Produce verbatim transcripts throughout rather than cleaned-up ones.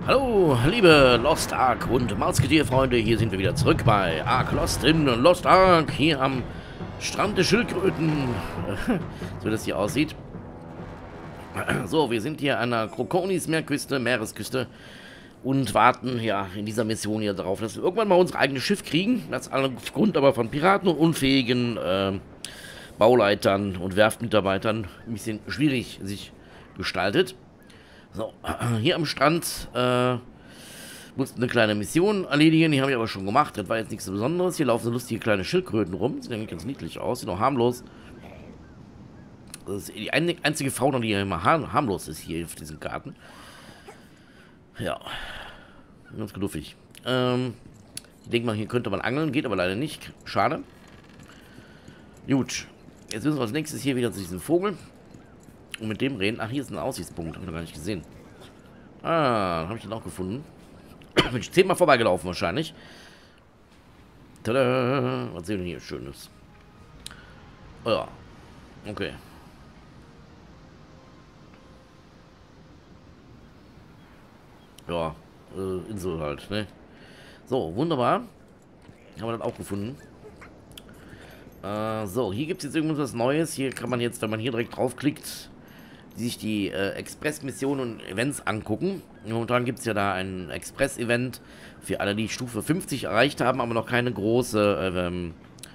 Hallo, liebe Lost Ark und Mausgetier-Freunde, hier sind wir wieder zurück bei Ark Lost in Lost Ark, hier am Strand der Schildkröten, so wie das hier aussieht. So, wir sind hier an der Krokonis-Meerküste, Meeresküste und warten ja in dieser Mission hier darauf, dass wir irgendwann mal unser eigenes Schiff kriegen, das aufgrund aber von Piraten und unfähigen äh, Bauleitern und Werftmitarbeitern ein bisschen schwierig sich gestaltet. So, hier am Strand äh, mussten eine kleine Mission erledigen, die habe ich aber schon gemacht, das war jetzt nichts Besonderes. Hier laufen so lustige kleine Schildkröten rum, sieht eigentlich ganz niedlich aus, sieht auch harmlos. Das ist die einzige Fauna, die ja immer harmlos ist hier auf diesem Garten. Ja, ganz knuffig. Ähm, ich denke mal, hier könnte man angeln, geht aber leider nicht, schade. Gut, jetzt müssen wir als nächstes hier wieder zu diesem Vogel. Und mit dem reden. Ach, hier ist ein Aussichtspunkt. Habe ich noch gar nicht gesehen. Ah, habe ich den auch gefunden. Bin ich zehnmal vorbeigelaufen wahrscheinlich. Tada! Was sehen wir hier Schönes? Oh ja. Okay. Ja, äh, Insel halt, ne? So, wunderbar. Haben wir das auch gefunden. Äh, so, hier gibt es jetzt irgendwas Neues. Hier kann man jetzt, wenn man hier direkt draufklickt, sich die äh, Express-Missionen und Events angucken. Momentan gibt es ja da ein Express-Event für alle, die Stufe fünfzig erreicht haben, aber noch keine große, ähm,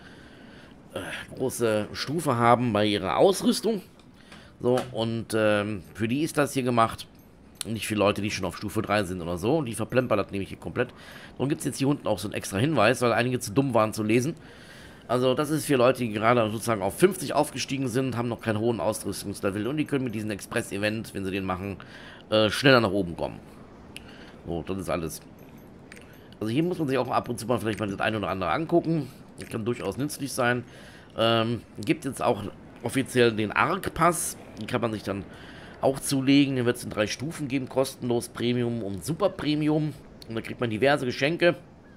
äh, große Stufe haben bei ihrer Ausrüstung. So, und ähm, für die ist das hier gemacht. Nicht für Leute, die schon auf Stufe drei sind oder so. Und die verplempern das nämlich hier komplett. Darum gibt es jetzt hier unten auch so einen extra Hinweis, weil einige zu dumm waren zu lesen. Also das ist für Leute, die gerade sozusagen auf fünfzig aufgestiegen sind, haben noch keinen hohen Ausrüstungslevel und die können mit diesem Express-Event, wenn sie den machen, äh, schneller nach oben kommen. So, das ist alles. Also hier muss man sich auch ab und zu mal vielleicht mal das eine oder andere angucken. Das kann durchaus nützlich sein. Ähm, gibt jetzt auch offiziell den Ark-Pass. Den kann man sich dann auch zulegen. Den wird es in drei Stufen geben, kostenlos, Premium und Super Premium. Und da kriegt man diverse Geschenke.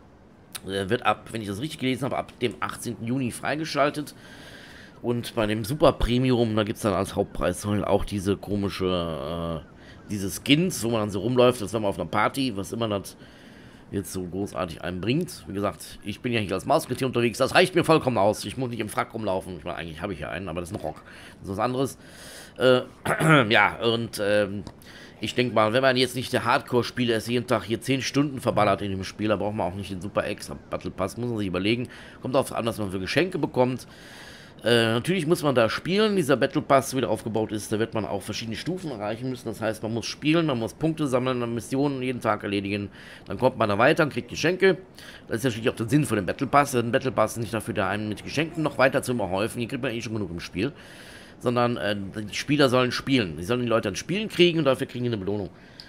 Der wird ab, wenn ich das richtig gelesen habe, ab dem achtzehnten Juni freigeschaltet. Und bei dem Super Premium, da gibt es dann als Hauptpreis auch diese komische, äh, diese Skins, wo man dann so rumläuft, das war mal auf einer Party, was immer das jetzt so großartig einem bringt. Wie gesagt, ich bin ja hier als Mausgetier unterwegs, das reicht mir vollkommen aus. Ich muss nicht im Frack rumlaufen. Ich meine, eigentlich habe ich ja einen, aber das ist ein Rock. Das ist was anderes. Äh, ja, und ähm, ich denke mal, wenn man jetzt nicht der Hardcore-Spieler ist, jeden Tag hier zehn Stunden verballert in dem Spiel, da braucht man auch nicht den Super Extra Battle Pass, muss man sich überlegen. Kommt darauf an, was man für Geschenke bekommt. Äh, natürlich muss man da spielen, dieser Battle Pass, so wie der aufgebaut ist, da wird man auch verschiedene Stufen erreichen müssen. Das heißt, man muss spielen, man muss Punkte sammeln, Missionen jeden Tag erledigen. Dann kommt man da weiter und kriegt Geschenke. Das ist natürlich auch der Sinn von dem Battle Pass. Ein Battle Pass ist nicht dafür da, einen mit Geschenken noch weiter zu überhäufen. Die kriegt man eh schon genug im Spiel. Sondern äh, die Spieler sollen spielen. Die sollen die Leute an Spielen kriegen und dafür kriegen die eine Belohnung.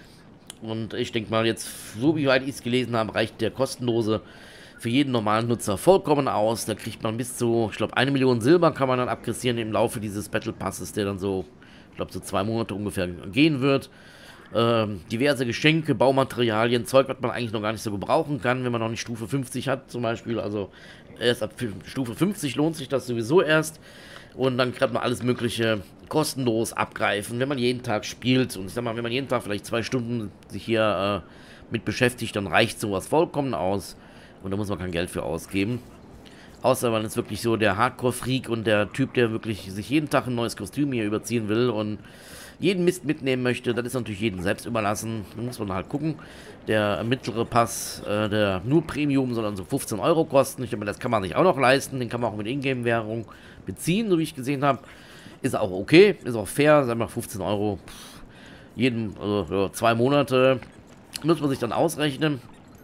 Und ich denke mal, jetzt, so wie weit ich es gelesen habe, reicht der kostenlose für jeden normalen Nutzer vollkommen aus. Da kriegt man bis zu, ich glaube, eine Million Silber kann man dann abkassieren im Laufe dieses Battle Passes, der dann so, ich glaube, so zwei Monate ungefähr gehen wird. Ähm, diverse Geschenke, Baumaterialien, Zeug, was man eigentlich noch gar nicht so gebrauchen kann, wenn man noch nicht Stufe fünfzig hat zum Beispiel. Also erst ab Stufe fünfzig lohnt sich das sowieso erst. Und dann kann man alles Mögliche kostenlos abgreifen, wenn man jeden Tag spielt. Und ich sag mal, wenn man jeden Tag vielleicht zwei Stunden sich hier äh, mit beschäftigt, dann reicht sowas vollkommen aus. Und da muss man kein Geld für ausgeben. Außer man ist wirklich so der Hardcore-Freak und der Typ, der wirklich sich jeden Tag ein neues Kostüm hier überziehen will und jeden Mist mitnehmen möchte. Das ist natürlich jedem selbst überlassen. Da muss man halt gucken. Der mittlere Pass, äh, der nur Premium, soll dann so fünfzehn Euro kosten. Ich denke, das kann man sich auch noch leisten. Den kann man auch mit Ingame-Währung beziehen, so wie ich gesehen habe. Ist auch okay, ist auch fair. Sagen wir fünfzehn Euro. Pff, jeden, also ja, zwei Monate muss man sich dann ausrechnen,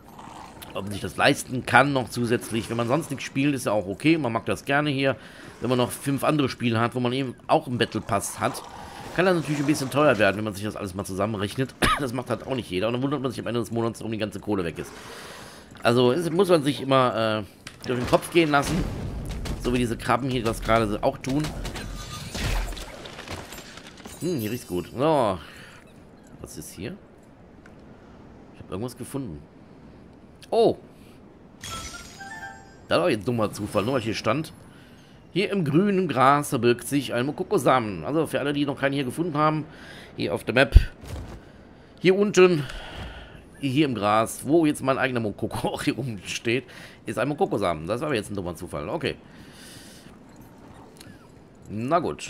ob man sich das leisten kann noch zusätzlich. Wenn man sonst nichts spielt, ist ja auch okay. Man mag das gerne hier. Wenn man noch fünf andere Spiele hat, wo man eben auch einen Battle Pass hat, kann das natürlich ein bisschen teuer werden, wenn man sich das alles mal zusammenrechnet. Das macht halt auch nicht jeder. Und dann wundert man sich am Ende des Monats, warum die ganze Kohle weg ist. Also es muss man sich immer äh, durch den Kopf gehen lassen. So wie diese Krabben hier das gerade auch tun. Hm, hier riecht's gut. So. Was ist hier? Ich habe irgendwas gefunden. Oh. Das war jetzt ein dummer Zufall, nur weil hier stand. Hier im grünen Gras verbirgt sich ein Mokokosamen. Also für alle, die noch keinen hier gefunden haben, hier auf der Map. Hier unten hier im Gras, wo jetzt mein eigener Mokoko auch hier rumsteht, ist ein Mokokosamen. Das war aber jetzt ein dummer Zufall. Okay. Na gut.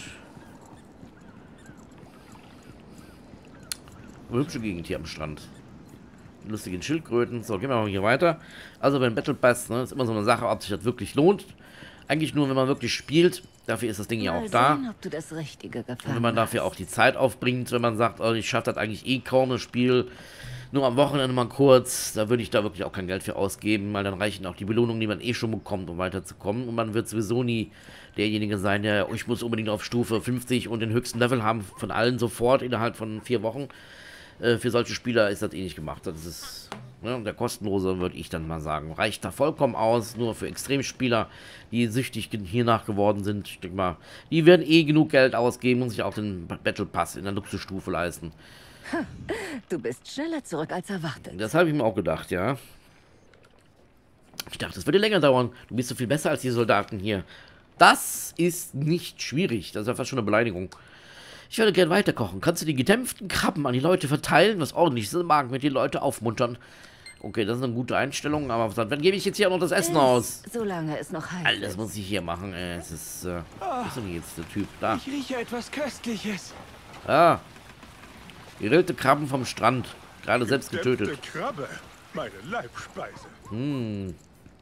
Eine hübsche Gegend hier am Strand. Die lustigen Schildkröten. So, gehen wir mal hier weiter. Also beim Battle Pass, ne, ist immer so eine Sache, ob sich das wirklich lohnt. Eigentlich nur, wenn man wirklich spielt. Dafür ist das Ding ja auch da. Sehen, ob du das Richtige Und wenn man dafür auch die Zeit aufbringt, wenn man sagt, oh, ich schaffe das eigentlich eh kaum, das Spiel nur am Wochenende mal kurz, da würde ich da wirklich auch kein Geld für ausgeben, weil dann reichen auch die Belohnungen, die man eh schon bekommt, um weiterzukommen. Und man wird sowieso nie derjenige sein, der, oh, ich muss unbedingt auf Stufe fünfzig und den höchsten Level haben von allen sofort innerhalb von vier Wochen. Äh, für solche Spieler ist das eh nicht gemacht. Das ist, ne, der kostenlose, würde ich dann mal sagen, reicht da vollkommen aus. Nur für Extremspieler, die süchtig hiernach geworden sind, ich denke mal, die werden eh genug Geld ausgeben und sich auch den Battle Pass in der Luxusstufe leisten. Du bist schneller zurück als erwartet. Das habe ich mir auch gedacht, ja. Ich dachte, es würde länger dauern. Du bist so viel besser als die Soldaten hier. Das ist nicht schwierig. Das ist ja fast schon eine Beleidigung. Ich würde gerne weiterkochen. Kannst du die gedämpften Krabben an die Leute verteilen? Was ordentlich Sinn mag, mit die Leute aufmuntern. Okay, das ist eine gute Einstellung, aber dann gebe ich jetzt hier auch noch das Essen aus. Solange es noch heiß ist. Alles muss ich hier machen, ey. Es ist, äh, was ist denn jetzt der Typ? Da. Ich rieche etwas Köstliches. Ah. Gegrillte Krabben vom Strand. Gerade selbst getötet. Gedämpfte Krabbe, meine Leibspeise. Hm.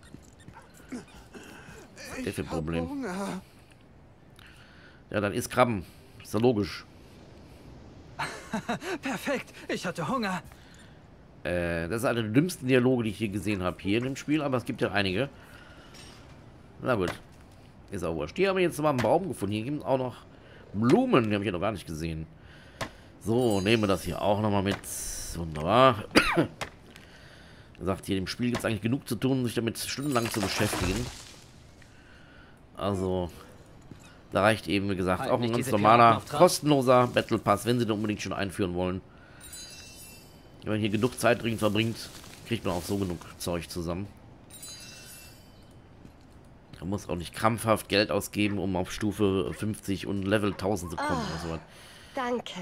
Der für ein Problem. Hunger. Ja, dann isst Krabben. Ist ja logisch. Perfekt, ich hatte Hunger. Äh, das ist einer der dümmsten Dialoge, die ich hier gesehen habe hier in dem Spiel, aber es gibt ja einige. Na gut. Ist auch wurscht. Hier haben wir jetzt mal einen Baum gefunden. Hier gibt es auch noch Blumen. Die habe ich ja noch gar nicht gesehen. So, nehmen wir das hier auch nochmal mit. Wunderbar. Er sagt, hier im Spiel gibt es eigentlich genug zu tun, sich damit stundenlang zu beschäftigen. Also, da reicht eben, wie gesagt, Halt auch ein nicht ganz diese normaler, Piratenauftrag. kostenloser Battle Pass, wenn sie den unbedingt schon einführen wollen. Wenn man hier genug Zeit drin verbringt, kriegt man auch so genug Zeug zusammen. Man muss auch nicht krampfhaft Geld ausgeben, um auf Stufe fünfzig und Level tausend zu kommen. Oh, oder so was. Danke.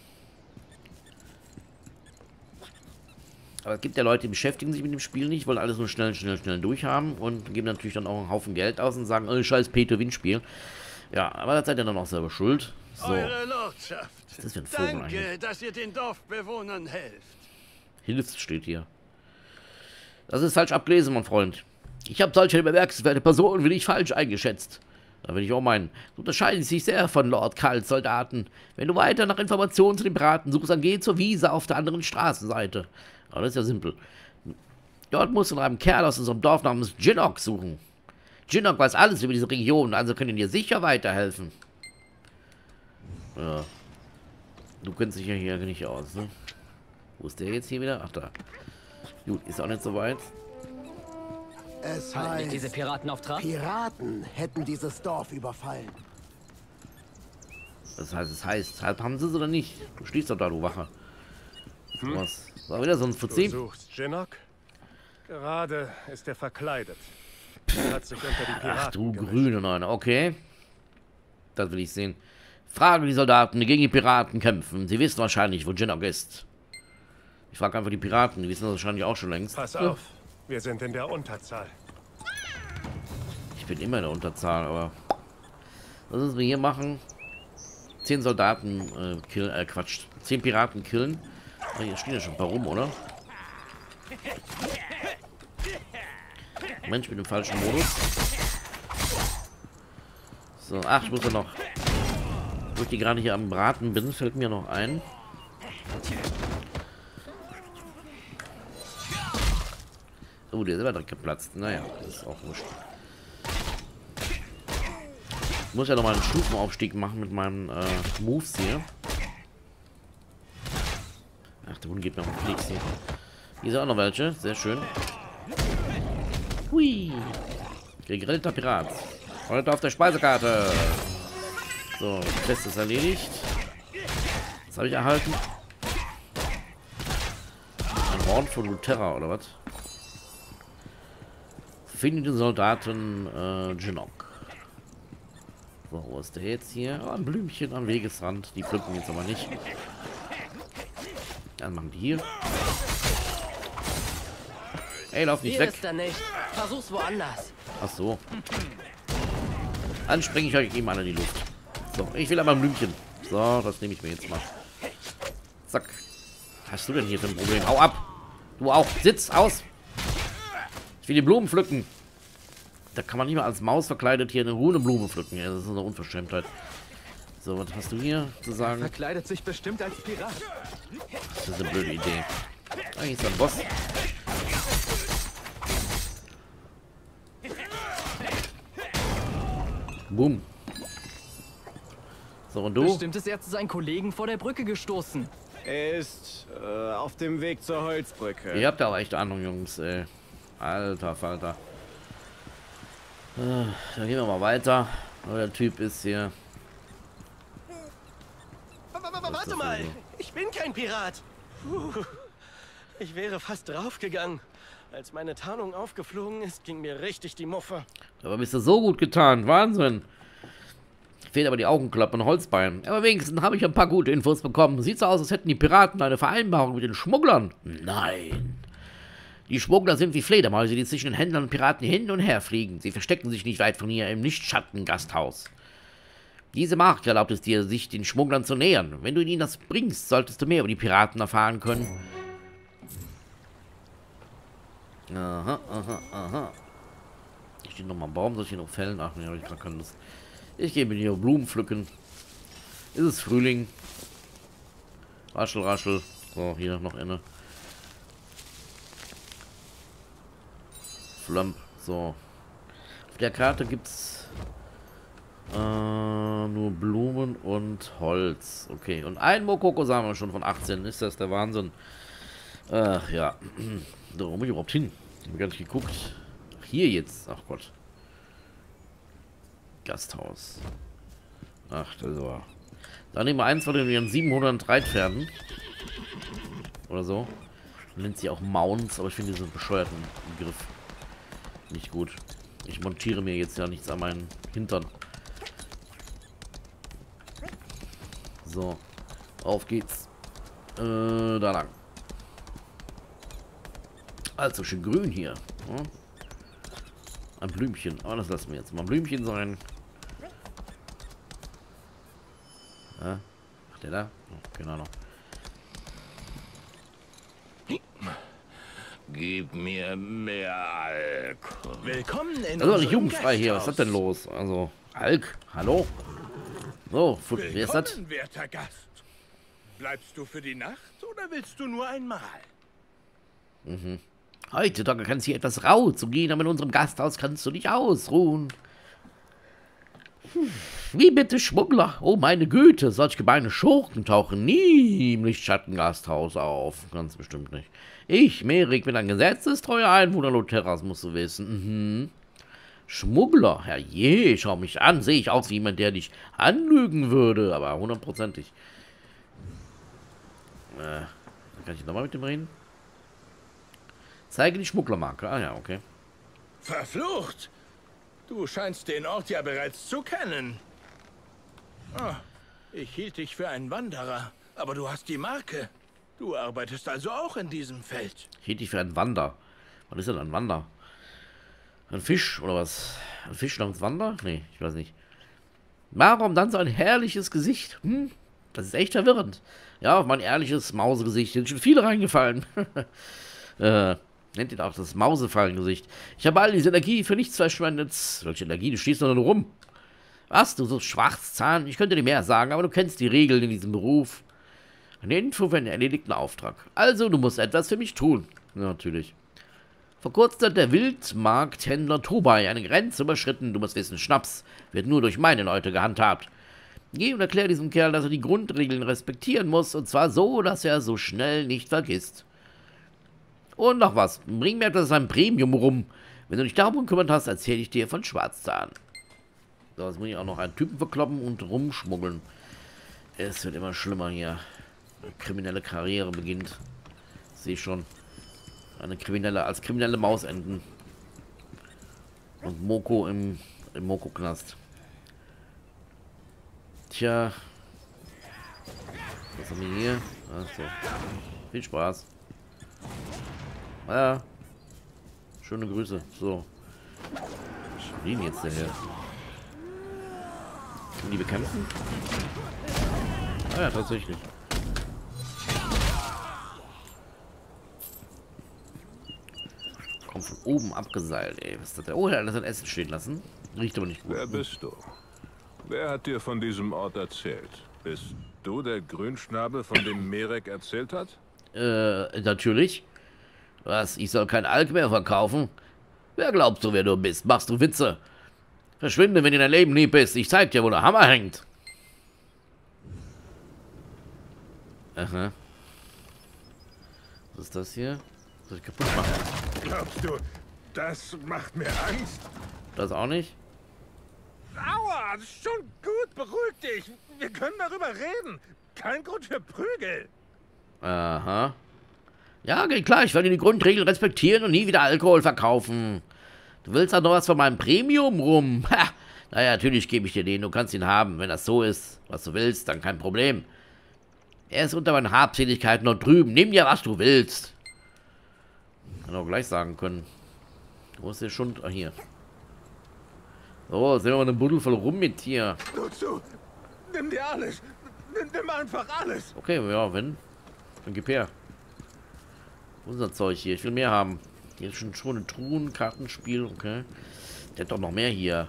Aber es gibt ja Leute, die beschäftigen sich mit dem Spiel nicht, wollen alles nur schnell, schnell, schnell durchhaben und geben natürlich dann auch einen Haufen Geld aus und sagen, oh, scheiß Pay-to-Win-Spiel. Ja, aber da seid ihr dann auch selber schuld. So. Eure Lordschaft. Was ist das für ein Vogel Danke, eigentlich? dass ihr den Dorfbewohnern helft. Hilfst steht hier. Das ist falsch abgelesen, mein Freund. Ich habe solche bemerkenswerte Personen wie nicht falsch eingeschätzt. Da will ich auch meinen. Du unterscheidest sich sehr von Lord Karls Soldaten. Wenn du weiter nach Informationen zu den Piraten suchst, dann geh zur Wiese auf der anderen Straßenseite. Aber das ist ja simpel. Dort musst du nach einem Kerl aus unserem Dorf namens Jinnok suchen. Jinnok weiß alles über diese Region, also können dir sicher weiterhelfen. Ja. Du kennst dich ja hier nicht aus, ne? Wo ist der jetzt hier wieder? Ach, da. Gut, ist auch nicht so weit. Es Halt nicht diese heißt, Piratenauftrag. Piraten hätten dieses Dorf überfallen. Das heißt, es heißt, halb haben sie es oder nicht? Du stehst doch da, du Wache. Hm? Was? War wieder so ein Du Fuzzi? suchst Jinnok? Gerade ist er verkleidet. Er hat sich unter die Piraten Ach du gemischt. grüne Neune, okay. Das will ich sehen. Frage die Soldaten, die gegen die Piraten kämpfen. Sie wissen wahrscheinlich, wo Jinnok ist. Ich frage einfach die Piraten, die wissen das wahrscheinlich auch schon längst. Pass auf, wir sind in der Unterzahl. Ich bin immer in der Unterzahl, aber... Was müssen wir hier machen? Zehn Soldaten äh, killen, äh, Quatsch. Zehn Piraten killen. Ah, hier stehen ja schon ein paar rum, oder? Mensch, mit dem falschen Modus. So, ach, ich muss ja noch... Wo ich die gerade hier am Braten bin, fällt mir noch ein. Oh, der ist selber direkt geplatzt. Naja, das ist auch wurscht. Ich muss ja noch mal einen Stufenaufstieg machen mit meinen äh, Moves hier. Ach, der Hund geht mir auf den Keks hier. Hier sind auch noch welche. Sehr schön. Hui. Gegrillter Pirat. Heute auf der Speisekarte. So, Quest ist erledigt. Was habe ich erhalten? Ein Horn von Luterra, oder was? Finde den Soldaten äh, Jinnok. So, wo ist der jetzt hier? Oh, ein Blümchen am Wegesrand. Die pflücken jetzt aber nicht. Dann machen die hier. Ey, lauf nicht Hier weg. ist er nicht. Versuch's woanders. Ach so. Dann springe ich euch ihm an in die Luft. So, ich will aber ein Blümchen. So, das nehme ich mir jetzt mal. Zack. Was hast du denn hier für ein Problem? Hau ab. Du auch. Sitz, aus. Ich will die Blumen pflücken. Da kann man nicht mal als Maus verkleidet hier eine Ruhe Blume pflücken. Ja, das ist eine Unverschämtheit. So, was hast du hier zu sagen? Verkleidet sich bestimmt als Pirat. Das ist eine blöde Idee. Eigentlich ist er ein Boss. Boom. So, und du? Bestimmt ist er zu seinen Kollegen vor der Brücke gestoßen. Er ist äh, auf dem Weg zur Holzbrücke. Ihr habt aber echt Ahnung, Jungs, ey. Alter Falter. Äh, dann gehen wir mal weiter. Aber der Typ ist hier. Warte mal, ich bin kein Pirat. Puh. Ich wäre fast draufgegangen. Als meine Tarnung aufgeflogen ist, ging mir richtig die Muffe. Aber bist du so gut getan. Wahnsinn. Fehlt aber die Augenklappe und Holzbein. Aber wenigstens habe ich ein paar gute Infos bekommen. Sieht so aus, als hätten die Piraten eine Vereinbarung mit den Schmugglern. Nein. Die Schmuggler sind wie Fledermäuse, die zwischen den Händlern und Piraten hin und her fliegen. Sie verstecken sich nicht weit von hier im Lichtschatten-Gasthaus. Diese Marke erlaubt es dir, sich den Schmugglern zu nähern. Wenn du ihnen das bringst, solltest du mehr über die Piraten erfahren können. Aha, aha, aha. Hier steht nochmal ein Baum, soll ich hier noch fällen? Ach, nee, habe ich gar keine Lust. Ich gehe mit hier Blumen pflücken. Ist es Frühling? Raschel, raschel. So, hier noch eine. Flump. So. Auf der Karte gibt's äh, nur Blumen und Holz. Okay. Und ein Mokoko haben wir schon von achtzehn. Ist das der Wahnsinn? Ach ja. So, wo muss ich überhaupt hin? Ich habe gar nicht geguckt. Ach, hier jetzt. Ach Gott. Gasthaus. Ach, das war. Da nehmen wir eins von den siebenhundert Reitpferden. Oder so. Nennt sie auch Mounts, aber ich finde diesen bescheuerten Begriff nicht gut. Ich montiere mir jetzt ja nichts an meinen Hintern. So. Auf geht's. Äh, da lang. Also schön grün hier. Hm? Ein Blümchen. Oh, das lassen wir jetzt mal ein Blümchen sein. Ja. Ach, der da? Oh, keine Ahnung. Gib mir mehr Alkohol. Willkommen in Das ist doch nicht jugendfrei hier. Was ist das denn los? Also, Alk, hallo? So, wer ist das? Willkommen, werter Gast. Bleibst du für die Nacht oder willst du nur einmal? Mhm. Heutzutage kann es hier etwas rau zu gehen, aber in unserem Gasthaus kannst du dich ausruhen. Hm. Wie bitte, Schmuggler? Oh, meine Güte, solch gemeine Schurken tauchen nie im Lichtschattengasthaus auf. Ganz bestimmt nicht. Ich, Merik, bin ein gesetzestreuer Einwohner Loterras, musst du wissen. Mhm. Schmuggler? Herrje, schau mich an. Sehe ich aus wie jemand, der dich anlügen würde, aber hundertprozentig. Äh, kann ich nochmal mit dem reden? Zeige die Schmugglermarke. Ah ja, okay. Verflucht! Du scheinst den Ort ja bereits zu kennen. Ah, ich hielt dich für einen Wanderer, aber du hast die Marke. Du arbeitest also auch in diesem Feld. Ich hielt dich für einen Wander. Was ist denn ein Wander? Ein Fisch oder was? Ein Fisch namens Wander? Nee, ich weiß nicht. Warum dann so ein herrliches Gesicht? Hm? Das ist echt verwirrend. Ja, auf mein ehrliches Mausegesicht sind schon viele reingefallen. äh, nennt ihr auch das Mausefallengesicht. Ich habe all diese Energie für nichts verschwendet. Welche Energie? Du stehst nur rum. Was, du so Schwarzzahn? Ich könnte dir mehr sagen, aber du kennst die Regeln in diesem Beruf. Eine Info für einen erledigten Auftrag. Also, du musst etwas für mich tun. Ja, natürlich. Vor kurzem hat der Wildmarkthändler Tobai eine Grenze überschritten. Du musst wissen, Schnaps wird nur durch meine Leute gehandhabt. Geh und erklär diesem Kerl, dass er die Grundregeln respektieren muss. Und zwar so, dass er so schnell nicht vergisst. Und noch was. Bring mir etwas an Premium rum. Wenn du dich darum gekümmert hast, erzähle ich dir von Schwarzzahn. So, jetzt muss ich auch noch einen Typen verkloppen und rumschmuggeln. Es wird immer schlimmer hier. Eine kriminelle Karriere beginnt. Sehe ich schon. Eine kriminelle, als kriminelle Maus enden. Und Moko im, im Moko-Knast. Tja. Was haben wir hier? Achso. Viel Spaß. Ja. Schöne Grüße. So. Was ist denn jetzt der hier? Können die bekämpfen? Ah ja, tatsächlich. Kommt von oben abgeseilt, ey. Was ist das denn? Oh, er hat das Essen stehen lassen. Riecht aber nicht gut. Wer bist du? Wer hat dir von diesem Ort erzählt? Bist du der Grünschnabel, von dem Merek erzählt hat? Äh, natürlich. Was? Ich soll kein Alk mehr verkaufen? Wer glaubst du, wer du bist? Machst du Witze? Verschwinde, wenn dir dein Leben lieb ist. Ich zeig dir, wo der Hammer hängt. Aha. Was ist das hier? Soll ich kaputt machen? Glaubst du, das macht mir Angst? Das auch nicht? Aua, schon gut, beruhig dich. Wir können darüber reden. Kein Grund für Prügel. Aha. Ja, geht klar, ich werde die Grundregeln respektieren und nie wieder Alkohol verkaufen. Du willst doch noch was von meinem Premium rum? Ha! Naja, natürlich gebe ich dir den, du kannst ihn haben. Wenn das so ist, was du willst, dann kein Problem. Er ist unter meinen Habseligkeiten dort drüben. Nimm dir, was du willst. Kann auch gleich sagen können. Wo ist der Schund? Ah, hier. So, sehen wir mal eine Buddel voll rum mit hier. Nur zu. Nimm dir alles. Nimm, nimm einfach alles. Okay, ja, wenn. Dann gib her. Unser Zeug hier. Ich will mehr haben. Hier ist schon schon ein Truhen, Kartenspiel, okay. Der hat doch noch mehr hier.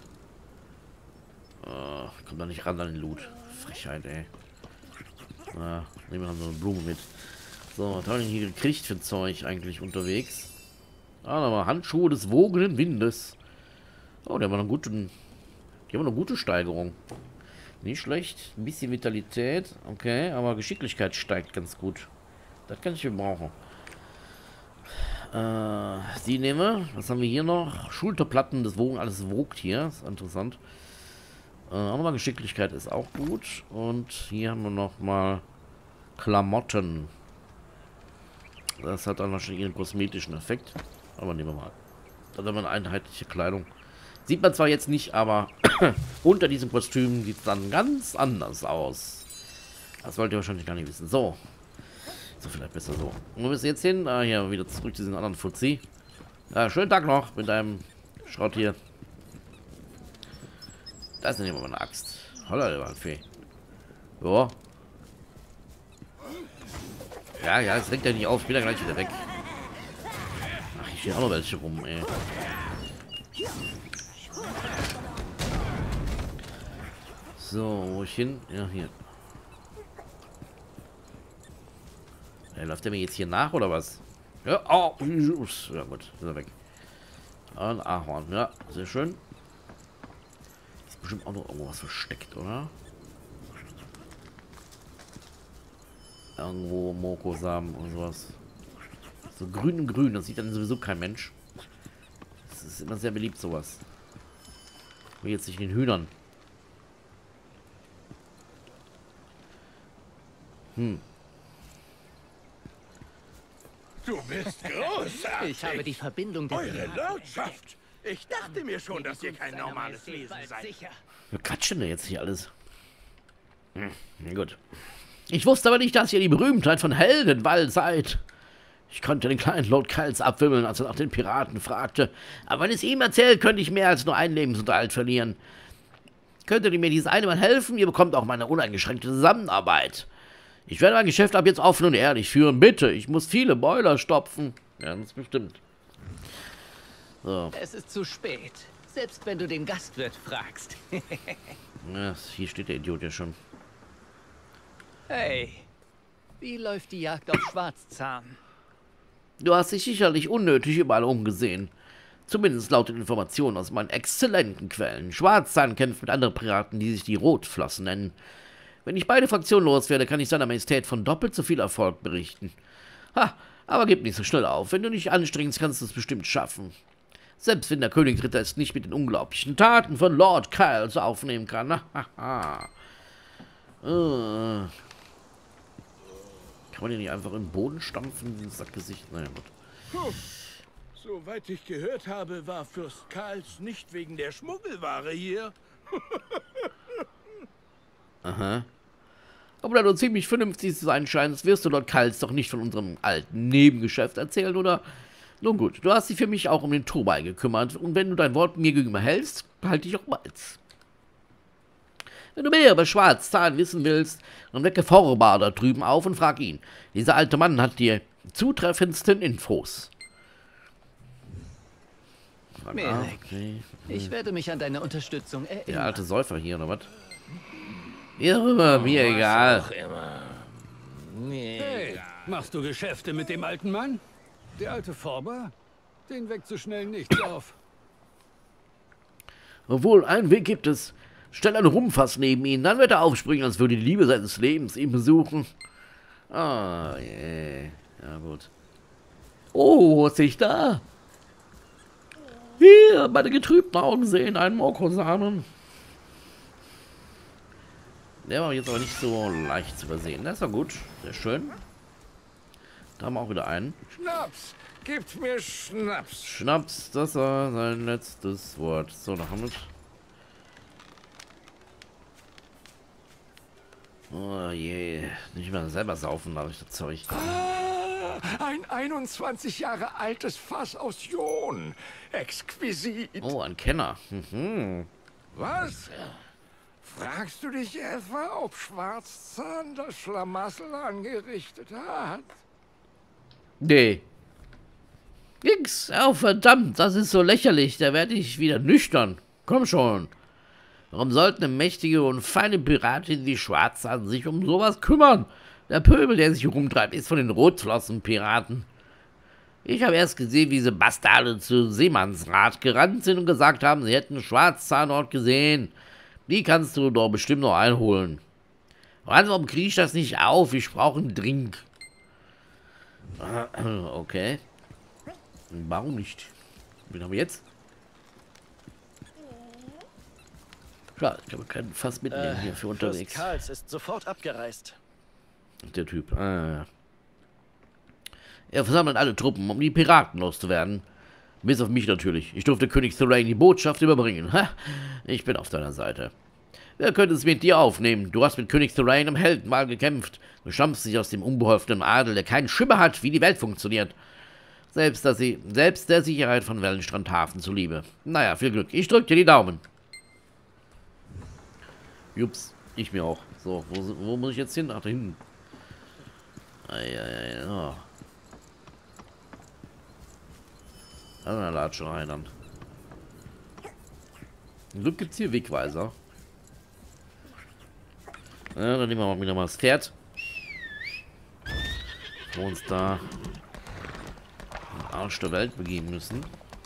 Oh, kommt da nicht ran an den Loot. Frechheit, ey. Na, nehmen wir dann so eine Blume mit. So, was haben wir hier gekriegt für Zeug eigentlich unterwegs? Ah, da war Handschuhe des wogenden Windes. Oh, der war eine gute. Die haben eine gute Steigerung. Nicht schlecht. Ein bisschen Vitalität. Okay, aber Geschicklichkeit steigt ganz gut. Das kann ich gebrauchen. Äh, die nehme. Was haben wir hier noch? Schulterplatten des Wogen. Alles wogt hier. Ist interessant. Äh, auch nochmal Geschicklichkeit ist auch gut. Und hier haben wir noch mal Klamotten. Das hat dann wahrscheinlich einen kosmetischen Effekt. Aber nehmen wir mal. Dann haben wir eine einheitliche Kleidung. Sieht man zwar jetzt nicht, aber unter diesem Kostüm sieht es dann ganz anders aus. Das wollt ihr wahrscheinlich gar nicht wissen. So. So, vielleicht besser so. Und wo bist du jetzt hin? Ah, hier, wieder zurück zu diesen anderen Fuzzi. Ja, schönen Tag noch mit deinem Schrott hier. Da ist nämlich mal eine Axt. Holla, der Waldfee. So. Ja, ja, es regt ja nicht auf. Ich bin ja gleich wieder weg. Ach, hier stehen auch noch welche rum, ey. So, wo ich hin? Ja, hier. Ja, läuft der mir jetzt hier nach, oder was? Ja, oh. Ja, gut, ist er weg. Ein Ahorn, ja, sehr schön. Ist bestimmt auch noch irgendwo was versteckt, oder? Irgendwo Mokosamen und sowas. So grün und grün, das sieht dann sowieso kein Mensch. Das ist immer sehr beliebt, sowas. Wie jetzt nicht in den Hühnern. Hm. Du bist großartig. Ich habe die Verbindung der Eure Piraten Lordschaft. Ich dachte mir schon, dass ihr kein normales Wesen seid. Wir quatschen denn jetzt hier alles. Hm, na gut. Ich wusste aber nicht, dass ihr die Berühmtheit von Heldenwall seid. Ich konnte den kleinen Lord Kyles abwimmeln, als er nach den Piraten fragte. Aber wenn es ihm erzählt, könnte ich mehr als nur einen Lebensunterhalt verlieren. Könntet ihr mir dieses eine Mal helfen? Ihr bekommt auch meine uneingeschränkte Zusammenarbeit. Ich werde mein Geschäft ab jetzt offen und ehrlich führen. Bitte, ich muss viele Boiler stopfen. Ja, das bestimmt. So. Es ist zu spät. Selbst wenn du den Gastwirt fragst. Ja, hier steht der Idiot ja schon. Hey, wie läuft die Jagd auf Schwarzzahn? Du hast dich sicherlich unnötig überall umgesehen. Zumindest laut den Informationen aus meinen exzellenten Quellen. Schwarzzahn kämpft mit anderen Piraten, die sich die Rotflossen nennen. Wenn ich beide Fraktionen loswerde, kann ich seiner Majestät von doppelt so viel Erfolg berichten. Ha, aber gib nicht so schnell auf. Wenn du dich anstrengst, kannst du es bestimmt schaffen. Selbst wenn der Königsritter es nicht mit den unglaublichen Taten von Lord Kyles aufnehmen kann. Haha. uh. Kann man den nicht einfach in den Boden stampfen, dieses Sackgesicht? Naja, gut. Puh. Soweit ich gehört habe, war Fürst Kyles nicht wegen der Schmuggelware hier. Aha. Aber da du ziemlich vernünftig zu sein scheinst, wirst du Lord Kyles doch nicht von unserem alten Nebengeschäft erzählen, oder? Nun gut, du hast dich für mich auch um den Turbay gekümmert. Und wenn du dein Wort mir gegenüber hältst, halte ich auch Malz. Wenn du mehr über Schwarzzahn wissen willst, dann wecke Vorbar da drüben auf und frag ihn. Dieser alte Mann hat die zutreffendsten Infos. Merek, okay. ich werde mich an deine Unterstützung erinnern. Der alte Säufer hier, oder was? Irre, mir egal. Hey, machst du Geschäfte mit dem alten Mann? Der alte Forber? Den weckt so schnell nichts auf. Obwohl, einen Weg gibt es. Stell ein Rumpfass neben ihn, dann wird er aufspringen, als würde die Liebe seines Lebens ihn besuchen. Ah, oh, yeah. Ja, gut. Oh, was sehe ich da? Hier, meine getrübten Augen sehen einen Morkosamen. Der war jetzt aber nicht so leicht zu übersehen. Das war gut, sehr schön. Da haben wir auch wieder einen. Schnaps! Gib mir Schnaps! Schnaps, das war sein letztes Wort. So, noch haben wir. Oh je, nicht mal selber saufen, habe ich das Zeug. Ah, ein einundzwanzig Jahre altes Fass aus Jon. Exquisit. Oh, ein Kenner. Mhm. Was? Fragst du dich etwa, ob Schwarzzahn das Schlamassel angerichtet hat? Nee. Nix. Oh, verdammt, das ist so lächerlich. Da werde ich wieder nüchtern. Komm schon. Warum sollten eine mächtige und feine Piratin wie Schwarzzahn sich um sowas kümmern? Der Pöbel, der sich rumtreibt, ist von den Rotflossen-Piraten. Ich habe erst gesehen, wie diese Bastarde zu Seemannsrat gerannt sind und gesagt haben, sie hätten Schwarzzahn dort gesehen. Die kannst du doch bestimmt noch einholen. Mann, warum kriege ich das nicht auf? Ich brauche einen Drink. Okay. Warum nicht? Wen haben wir jetzt? Klar, ich kann keinen Fass mitnehmen äh, hier für unterwegs. Fürst Karls ist sofort abgereist. Der Typ. Ah. Er versammelt alle Truppen, um die Piraten loszuwerden. Bis auf mich natürlich. Ich durfte König Thorane die Botschaft überbringen. Ha, ich bin auf deiner Seite. Wer könnte es mit dir aufnehmen? Du hast mit König Thorane im Heldenwahl gekämpft. Du stammst dich aus dem unbeholfenen Adel, der keinen Schimmer hat, wie die Welt funktioniert. Selbst, dass sie, selbst der Sicherheit von Wellenstrandhafen zuliebe. Naja, viel Glück. Ich drück dir die Daumen. Jups, ich mir auch. So, wo, wo muss ich jetzt hin? Ach, da hinten. Eieiei, oh. Da latscht schon rein dann. Zum Glück gibt es hier Wegweiser. Ja, dann nehmen wir mal wieder mal das Pferd. Wo uns da den Arsch der Welt begeben müssen.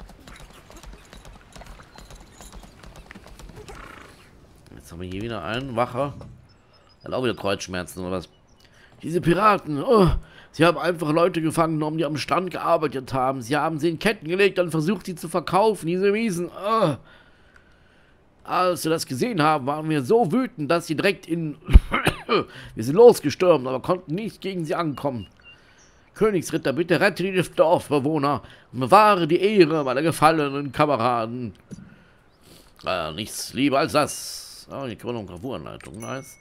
Jetzt haben wir hier wieder einen Wacher. Hat auch wieder Kreuzschmerzen oder was. Diese Piraten, oh, sie haben einfach Leute gefangen genommen, die am Strand gearbeitet haben. Sie haben sie in Ketten gelegt und versucht, sie zu verkaufen. Diese Wiesen, oh. Als wir das gesehen haben, waren wir so wütend, dass sie direkt in... wir sind losgestürmt, aber konnten nicht gegen sie ankommen. Königsritter, bitte rette die Dorfbewohner und bewahre die Ehre meiner gefallenen Kameraden. Äh, nichts lieber als das. Oh, hier können wir noch eine Gravuranleitung, nice.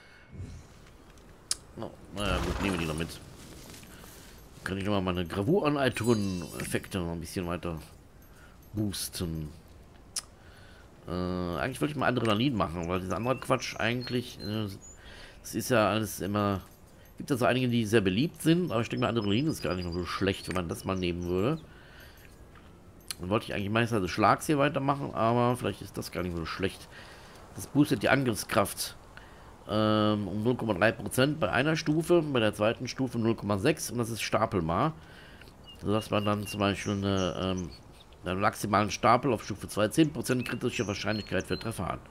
Oh, naja, gut, nehmen wir die noch mit. Kann ich nochmal meine Gravuranleitungen-Effekte noch ein bisschen weiter boosten. Äh, eigentlich wollte ich mal Adrenalin machen, weil dieser andere Quatsch eigentlich, äh, das ist ja alles immer, gibt ja so einige, die sehr beliebt sind, aber ich denke mal, Adrenalin ist gar nicht mal so schlecht, wenn man das mal nehmen würde. Dann wollte ich eigentlich meistens des Schlags hier weitermachen, aber vielleicht ist das gar nicht so schlecht. Das boostet die Angriffskraft ähm, um null Komma drei Prozent bei einer Stufe, bei der zweiten Stufe null Komma sechs und das ist stapelbar. Sodass man dann zum Beispiel eine, ähm, einen maximalen Stapel auf Stufe zwei zehn Prozent kritische Wahrscheinlichkeit für Treffer hat.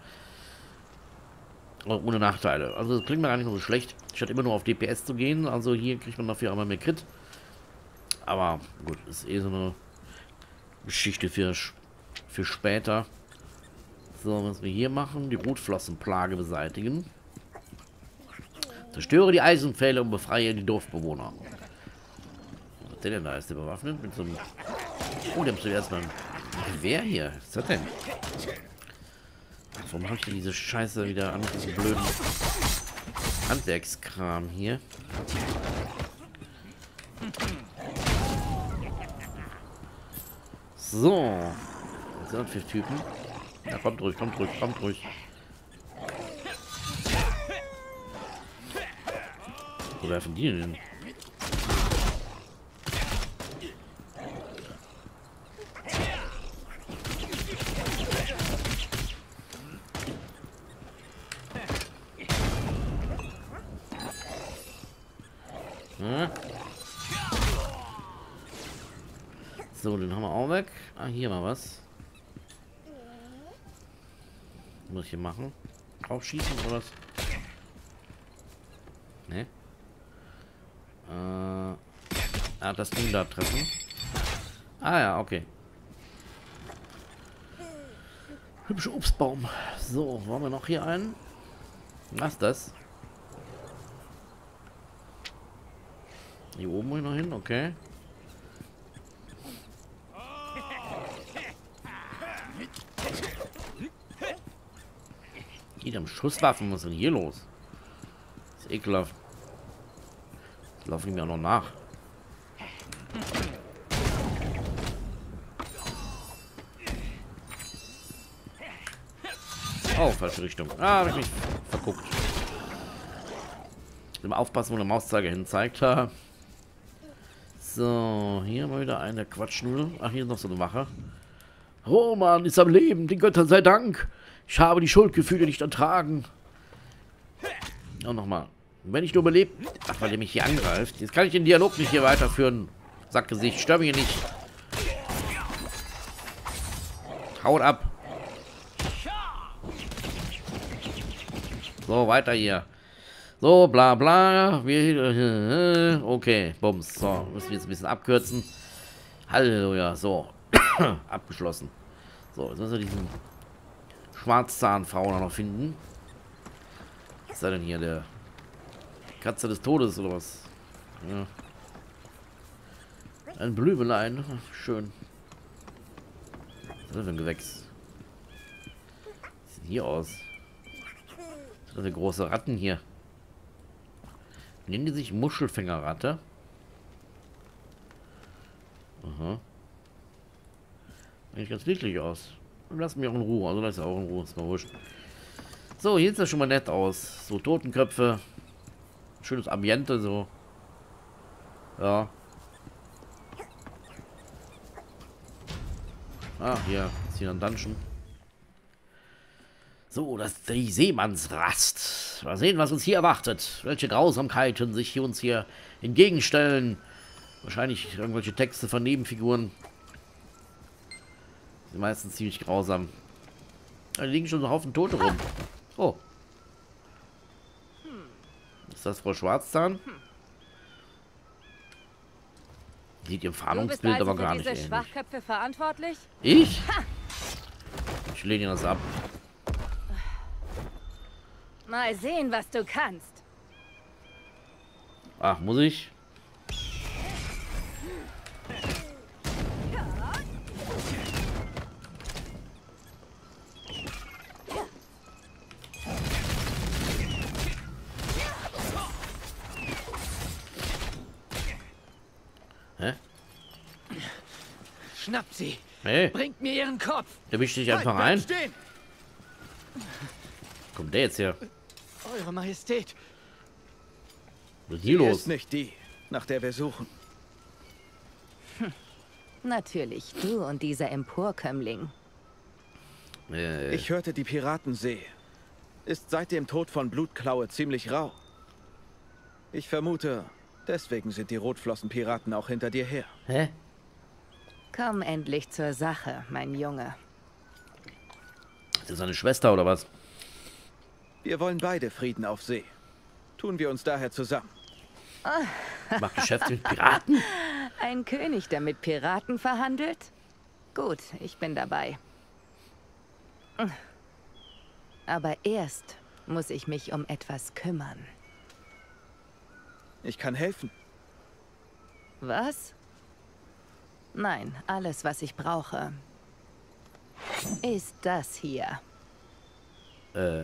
Ohne Nachteile. Also das klingt mir gar nicht so schlecht. Statt immer nur auf D P S zu gehen. Also hier kriegt man dafür einmal mehr Crit. Aber gut, ist eh so eine Geschichte für, für später. So, was wir hier machen, die Rotflossenplage beseitigen. Zerstöre die Eisenpfähle und befreie die Dorfbewohner. Was ist der denn da? Ist der bewaffnet? Mit so einem... Oh, der muss erstmal ein Gewehr hier. Was ist das denn? Warum habe ich denn diese Scheiße wieder an, diesen blöden Handwerkskram hier? So. Was sind das für Typen? Ja, kommt ruhig, kommt ruhig, kommt ruhig. Wo werfen die denn? Hm? So, den haben wir auch weg. Ah, hier mal was. Was muss ich hier machen? Drauf schießen oder was? Ne? Äh, ah, das Ding da treffen. Ah ja, okay. Hübscher Obstbaum. So, wollen wir noch hier einen? Was ist das? Hier oben muss ich noch hin, okay. Die haben Schusswaffen, was ist denn hier los? Das ist ekelhaft. Das laufen die mir auch noch nach. Oh, falsche Richtung. Ah, habe ich mich verguckt. Immer aufpassen, wo der Mauszeiger hin zeigt. So, hier mal wieder eine Quatschnudel. Ach, hier ist noch so eine Wache. Roman ist am Leben, den Göttern sei Dank. Ich habe die Schuldgefühle nicht ertragen. Und nochmal. Wenn ich nur überlebt... Ach, weil der mich hier angreift. Jetzt kann ich den Dialog nicht hier weiterführen. Sackgesicht, stör mich hier nicht. Haut ab. So, weiter hier. So, bla bla. Wir, okay, bums. So, müssen wir jetzt ein bisschen abkürzen. Halleluja, so. Abgeschlossen. So, jetzt müssen wir diesen Schwarzzahnfrau noch finden. Was ist da denn hier? Der Katze des Todes oder was? Ja. Ein Blümelein. Schön. Was ist das für ein Gewächs? Was sieht hier aus? Was sind das für große Ratten hier? Nennen die sich Muschelfängerratte? Aha. Eigentlich ganz niedlich aus. Lass mich auch in Ruhe. Also lass auch in Ruhe. Ist mal wurscht. So, hier sieht das schon mal nett aus. So Totenköpfe. Schönes Ambiente, so. Ja. Ah, hier. Ist hier ein Dungeon. So, das ist die Seemannsrast. Mal sehen, was uns hier erwartet. Welche Grausamkeiten sich hier uns hier entgegenstellen. Wahrscheinlich irgendwelche Texte von Nebenfiguren. Die meisten ziemlich grausam. Da liegen schon so ein Haufen Tote rum. Oh. Ist das Frau Schwarzzahn? Sieht im Fahndungsbild also aber gar nicht diese ähnlich. Schwachköpfe verantwortlich? Ich? Ich lehne das ab. Mal sehen, was du kannst. Ach, muss ich? Hä? Schnappt sie. Hey. Bringt mir ihren Kopf. Der wischt dich einfach ein. Stehen. Kommt der jetzt her? Eure Majestät. Was ist hier Sie los? ist nicht die, nach der wir suchen. Hm. Natürlich, du und dieser Emporkömmling. Äh. Ich hörte, die Piratensee ist seit dem Tod von Blutklaue ziemlich rau. Ich vermute, deswegen sind die Rotflossenpiraten auch hinter dir her. Hä? Komm endlich zur Sache, mein Junge. Ist das seine Schwester oder was? Wir wollen beide Frieden auf See. Tun wir uns daher zusammen. Macht Geschäfte mit Piraten? Ein König, der mit Piraten verhandelt? Gut, ich bin dabei. Aber erst muss ich mich um etwas kümmern. Ich kann helfen. Was? Nein, alles, was ich brauche, ist das hier. Äh.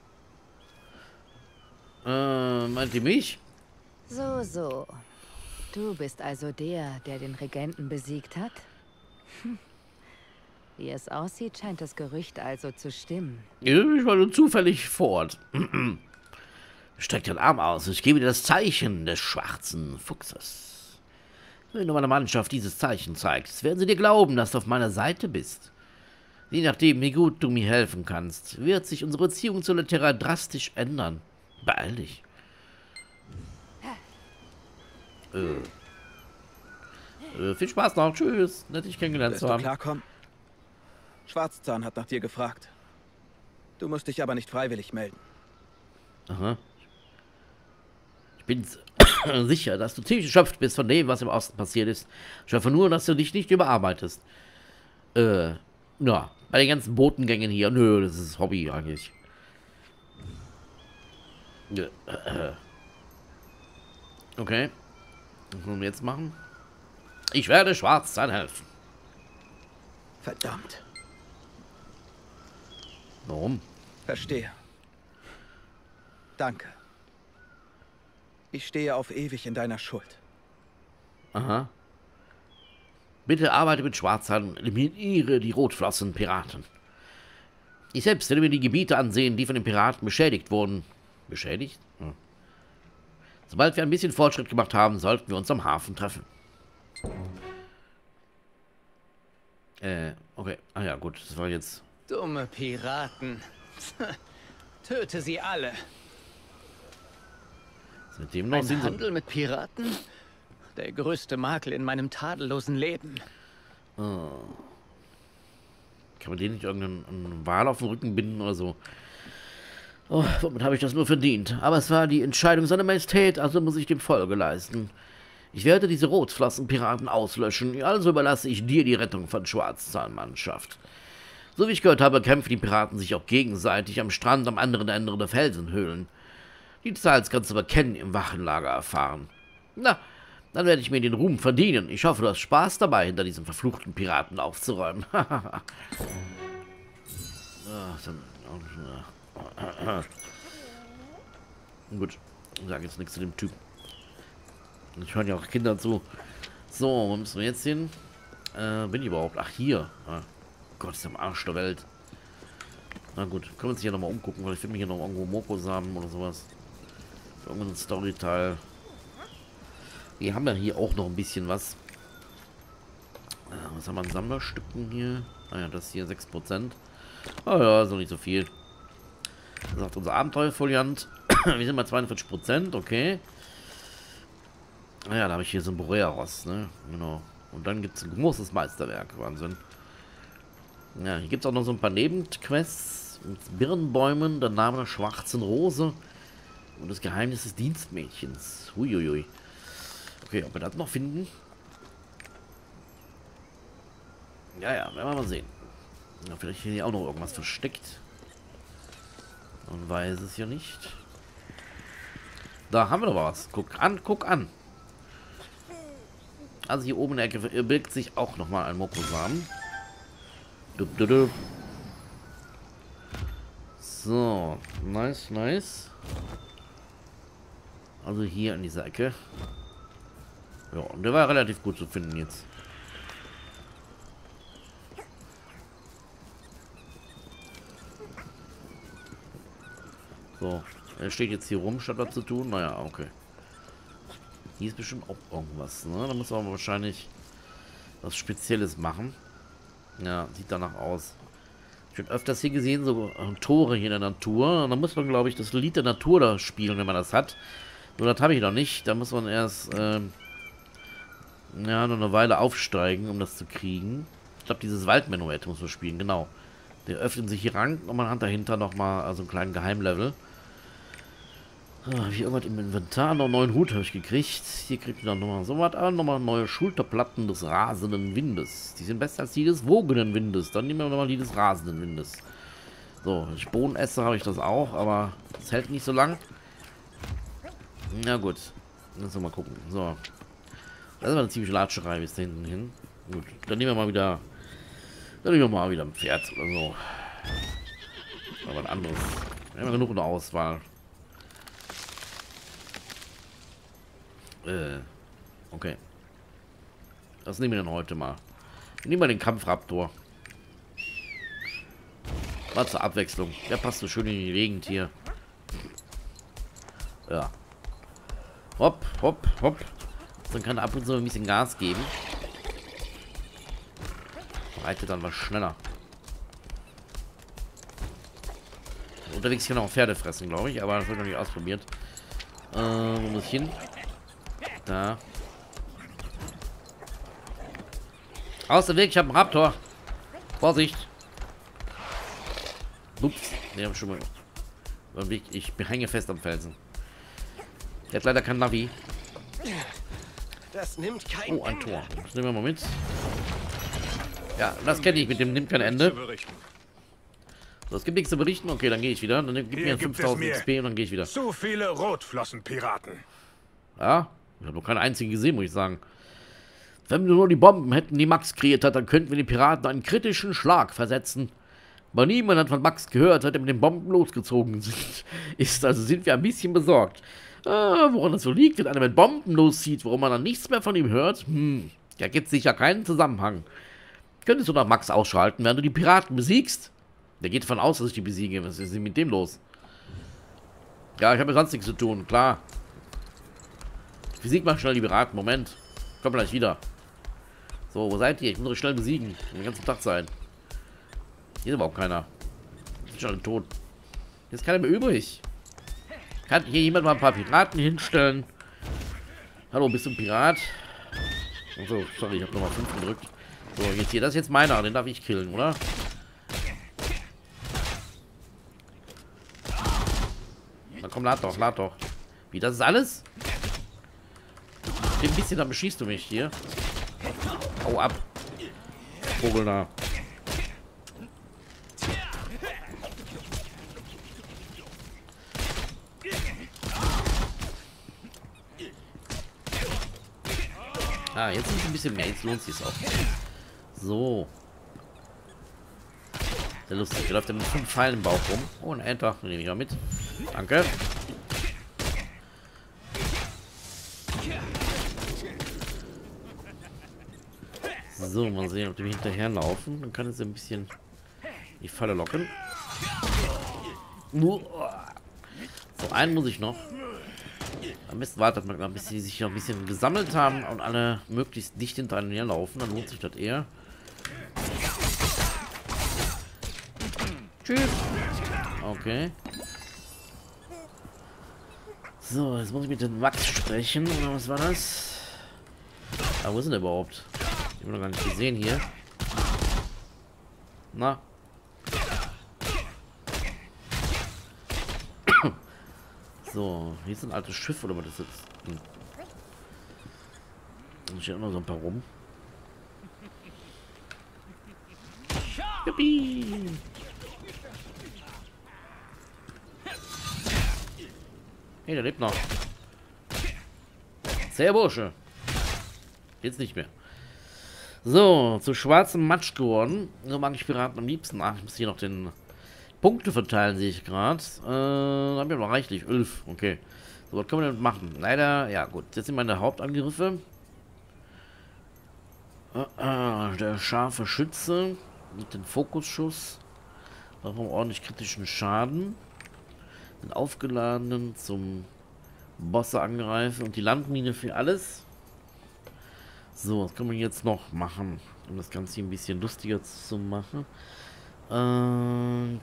Äh, meint ihr mich? So, so. Du bist also der, der den Regenten besiegt hat? Hm. Wie es aussieht, scheint das Gerücht also zu stimmen. Ich war nur zufällig vor Ort. Streck den Arm aus, ich gebe dir das Zeichen des schwarzen Fuchses. Wenn du meiner Mannschaft dieses Zeichen zeigst, werden sie dir glauben, dass du auf meiner Seite bist. Je nachdem, wie gut du mir helfen kannst, wird sich unsere Beziehung zu Leterra drastisch ändern. Beeil dich. Äh. Äh, viel Spaß noch. Tschüss. Nett, dich kennengelernt Willst zu du haben. klarkommen? Schwarzzahn hat nach dir gefragt. Du musst dich aber nicht freiwillig melden. Aha. Ich bin sicher, dass du ziemlich erschöpft bist von dem, was im Osten passiert ist. Ich hoffe nur, dass du dich nicht überarbeitest. Äh, ja, bei den ganzen Botengängen hier. Nö, das ist Hobby eigentlich. Okay. Was wollen wir jetzt machen? Ich werde Schwarzzahn helfen. Verdammt. Warum? Verstehe. Danke. Ich stehe auf ewig in deiner Schuld. Aha. Bitte arbeite mit Schwarzzahn und eliminiere die Rotflossen-Piraten. Ich selbst werde mir die Gebiete ansehen, die von den Piraten beschädigt wurden. Beschädigt? Hm. Sobald wir ein bisschen Fortschritt gemacht haben, sollten wir uns am Hafen treffen. Äh, okay. Ah ja, gut. Das war jetzt... Dumme Piraten. Töte sie alle. Was mit dem noch Ein sind sie... Handel mit Piraten? Der größte Makel in meinem tadellosen Leben. Oh. Kann man denen nicht irgendeinen Wal auf den Rücken binden oder so? Oh, womit habe ich das nur verdient? Aber es war die Entscheidung seiner Majestät, also muss ich dem Folge leisten. Ich werde diese Rotflossenpiraten auslöschen, also überlasse ich dir die Rettung von Schwarzzahnmannschaft. So wie ich gehört habe, kämpfen die Piraten sich auch gegenseitig am Strand am anderen Ende der Felsenhöhlen. Die Details kannst du aber kennen im Wachenlager erfahren. Na, dann werde ich mir den Ruhm verdienen. Ich hoffe, du hast Spaß dabei, hinter diesen verfluchten Piraten aufzuräumen. Ach, dann... Gut, ich sage jetzt nichts zu dem Typ. Ich höre ja auch Kinder zu. So, wo müssen wir jetzt hin? Äh, bin ich überhaupt? Ach, hier. Ah, Gott, ist am Arsch der Welt. Na gut, können wir uns hier nochmal umgucken, weil ich finde hier noch irgendwo Mokosamen oder sowas. Irgendein Storyteil. Wir haben ja hier auch noch ein bisschen was. Äh, was haben wir an Sammlerstücken hier? Ah ja, das hier sechs Prozent. Ah ja, ist noch nicht so viel. Das sagt unser Abenteuerfoliant. Wir sind bei zweiundvierzig Prozent, okay. Naja, da habe ich hier so ein Borearos, ne? Genau. Und dann gibt es ein großes Meisterwerk. Wahnsinn. Ja, hier gibt es auch noch so ein paar Nebenquests. Mit Birnbäumen, der Name der schwarzen Rose und das Geheimnis des Dienstmädchens. Huiuiui. Okay, ob wir das noch finden? Ja, ja, werden wir mal sehen. Ja, vielleicht hier auch noch irgendwas versteckt. Man weiß es ja nicht. Da haben wir doch was. Guck an, guck an. Also hier oben in der Ecke birgt sich auch nochmal ein Mokosamen. Dup, dup, dup. So, nice, nice. Also hier in dieser Ecke. Ja, und der war relativ gut zu finden jetzt. So, er steht jetzt hier rum, statt was zu tun. Naja, okay. Hier ist bestimmt auch irgendwas, ne? Da muss man wahrscheinlich was Spezielles machen. Ja, sieht danach aus. Ich habe öfters hier gesehen, so äh, Tore hier in der Natur. Und da muss man, glaube ich, das Lied der Natur da spielen, wenn man das hat. Nur das habe ich noch nicht. Da muss man erst, ähm, ja, noch eine Weile aufsteigen, um das zu kriegen. Ich glaube, dieses Waldmenuett muss man spielen, genau. Der öffnet sich hier ran und man hat dahinter nochmal also einen kleinen Geheimlevel. Ah, wie irgendwas im Inventar. Noch einen neuen Hut habe ich gekriegt. Hier kriegt man nochmal so was an. Nochmal neue Schulterplatten des rasenden Windes. Die sind besser als die des wogenden Windes. Dann nehmen wir nochmal die des rasenden Windes. So, wenn ich Bohnen esse, habe ich das auch. Aber das hält nicht so lang. Na gut. Lass uns mal gucken. So. Das ist aber eine ziemliche Latscherei bis da hinten hin. Gut. Dann nehmen wir mal wieder. Dann nehmen wir mal wieder ein Pferd oder so. Oder was anderes. Wir haben ja genug eine Auswahl. Äh. Okay. Das nehmen wir dann heute mal. Nehmen wir den Kampfraptor. Mal zur Abwechslung. Der passt so schön in die Gegend hier. Ja. Hopp, hopp, hopp. Dann kann er ab und zu ein bisschen Gas geben. Reitet dann was schneller. Unterwegs kann auch Pferde fressen, glaube ich, aber das wird noch nicht ausprobiert. Äh, wo muss ich hin? Da. Aus dem Weg, ich habe einen Raptor. Vorsicht. Ups. Ne, hab ich schon mal. Ich hänge fest am Felsen. Der hat leider kein Navi. Das nimmt kein Oh, ein Tor. Das nehmen wir mal mit. Ja, das kenne ich mit dem nimmt kein Ende. So, es gibt nichts zu berichten. Okay, dann gehe ich wieder. Dann gib mir fünftausend X P und dann gehe ich wieder. Zu viele Rotflossenpiraten. Ja, ich habe noch keinen einzigen gesehen, muss ich sagen. Wenn wir nur die Bomben hätten, die Max kreiert hat, dann könnten wir den Piraten einen kritischen Schlag versetzen. Aber niemand hat von Max gehört, seit er mit den Bomben losgezogen sind. Ist also sind wir ein bisschen besorgt. Ah, woran das so liegt, wenn einer mit Bomben loszieht, warum man dann nichts mehr von ihm hört? Hm, da gibt es sicher keinen Zusammenhang. Könntest du nach Max ausschalten, wenn du die Piraten besiegst? Der geht davon aus, dass ich die besiege. Was ist denn mit dem los? Ja, ich habe sonst nichts zu tun, klar. Besieg mal schnell die Piraten. Moment. Komm gleich wieder. So, wo seid ihr? Ich muss euch schnell besiegen. Den ganzen Tag sein. Hier ist überhaupt keiner. Die sind schon alle tot. Hier ist keiner mehr übrig. Kann hier jemand mal ein paar Piraten hinstellen? Hallo, bist du ein Pirat? So, sorry, ich habe nochmal fünf gedrückt. So, jetzt hier. Das ist jetzt meiner. Den darf ich killen, oder? Na komm, lad doch, lad doch. Wie, das ist alles? Ein bisschen, dann beschießt du mich hier. Hau ab. Vogel da. Ah, jetzt ist es ein bisschen mehr. Jetzt lohnt sich auch. So. Sehr lustig. Der läuft ja mit fünf Pfeilen im Bauch rum. Oh, ein Enter. Nehme ich mal mit. Danke. So, mal sehen, ob die hinterherlaufen. Dann kann es ein bisschen die Falle locken. So, einen muss ich noch. Am besten wartet man mal, bis sie sich noch ein bisschen gesammelt haben und alle möglichst dicht hintereinander laufen. Dann lohnt sich das eher. Tschüss. Okay. So, jetzt muss ich mit dem Max sprechen. Oder was war das? Ah, wo ist denn der überhaupt? Ich habe noch gar nicht gesehen hier. Na? So, hier ist ein altes Schiff oder was ist das? Hm. Da steht auch noch so ein paar rum. Juppie! Hey, der lebt noch. Sehr Bursche. Jetzt nicht mehr. So, zu schwarzem Matsch geworden. So mag ich Piraten am liebsten. Ach, ich muss hier noch den Punkte verteilen, sehe ich gerade. Äh, da haben wir noch reichlich. elf. Okay. So, was können wir denn machen? Leider, ja gut. Jetzt sind meine Hauptangriffe. Äh, äh, der scharfe Schütze mit dem Fokusschuss. Da haben wir ordentlich kritischen Schaden. Den aufgeladenen zum Bosse angreifen und die Landmine für alles. So, was kann man jetzt noch machen, um das Ganze hier ein bisschen lustiger zu machen? Ähm,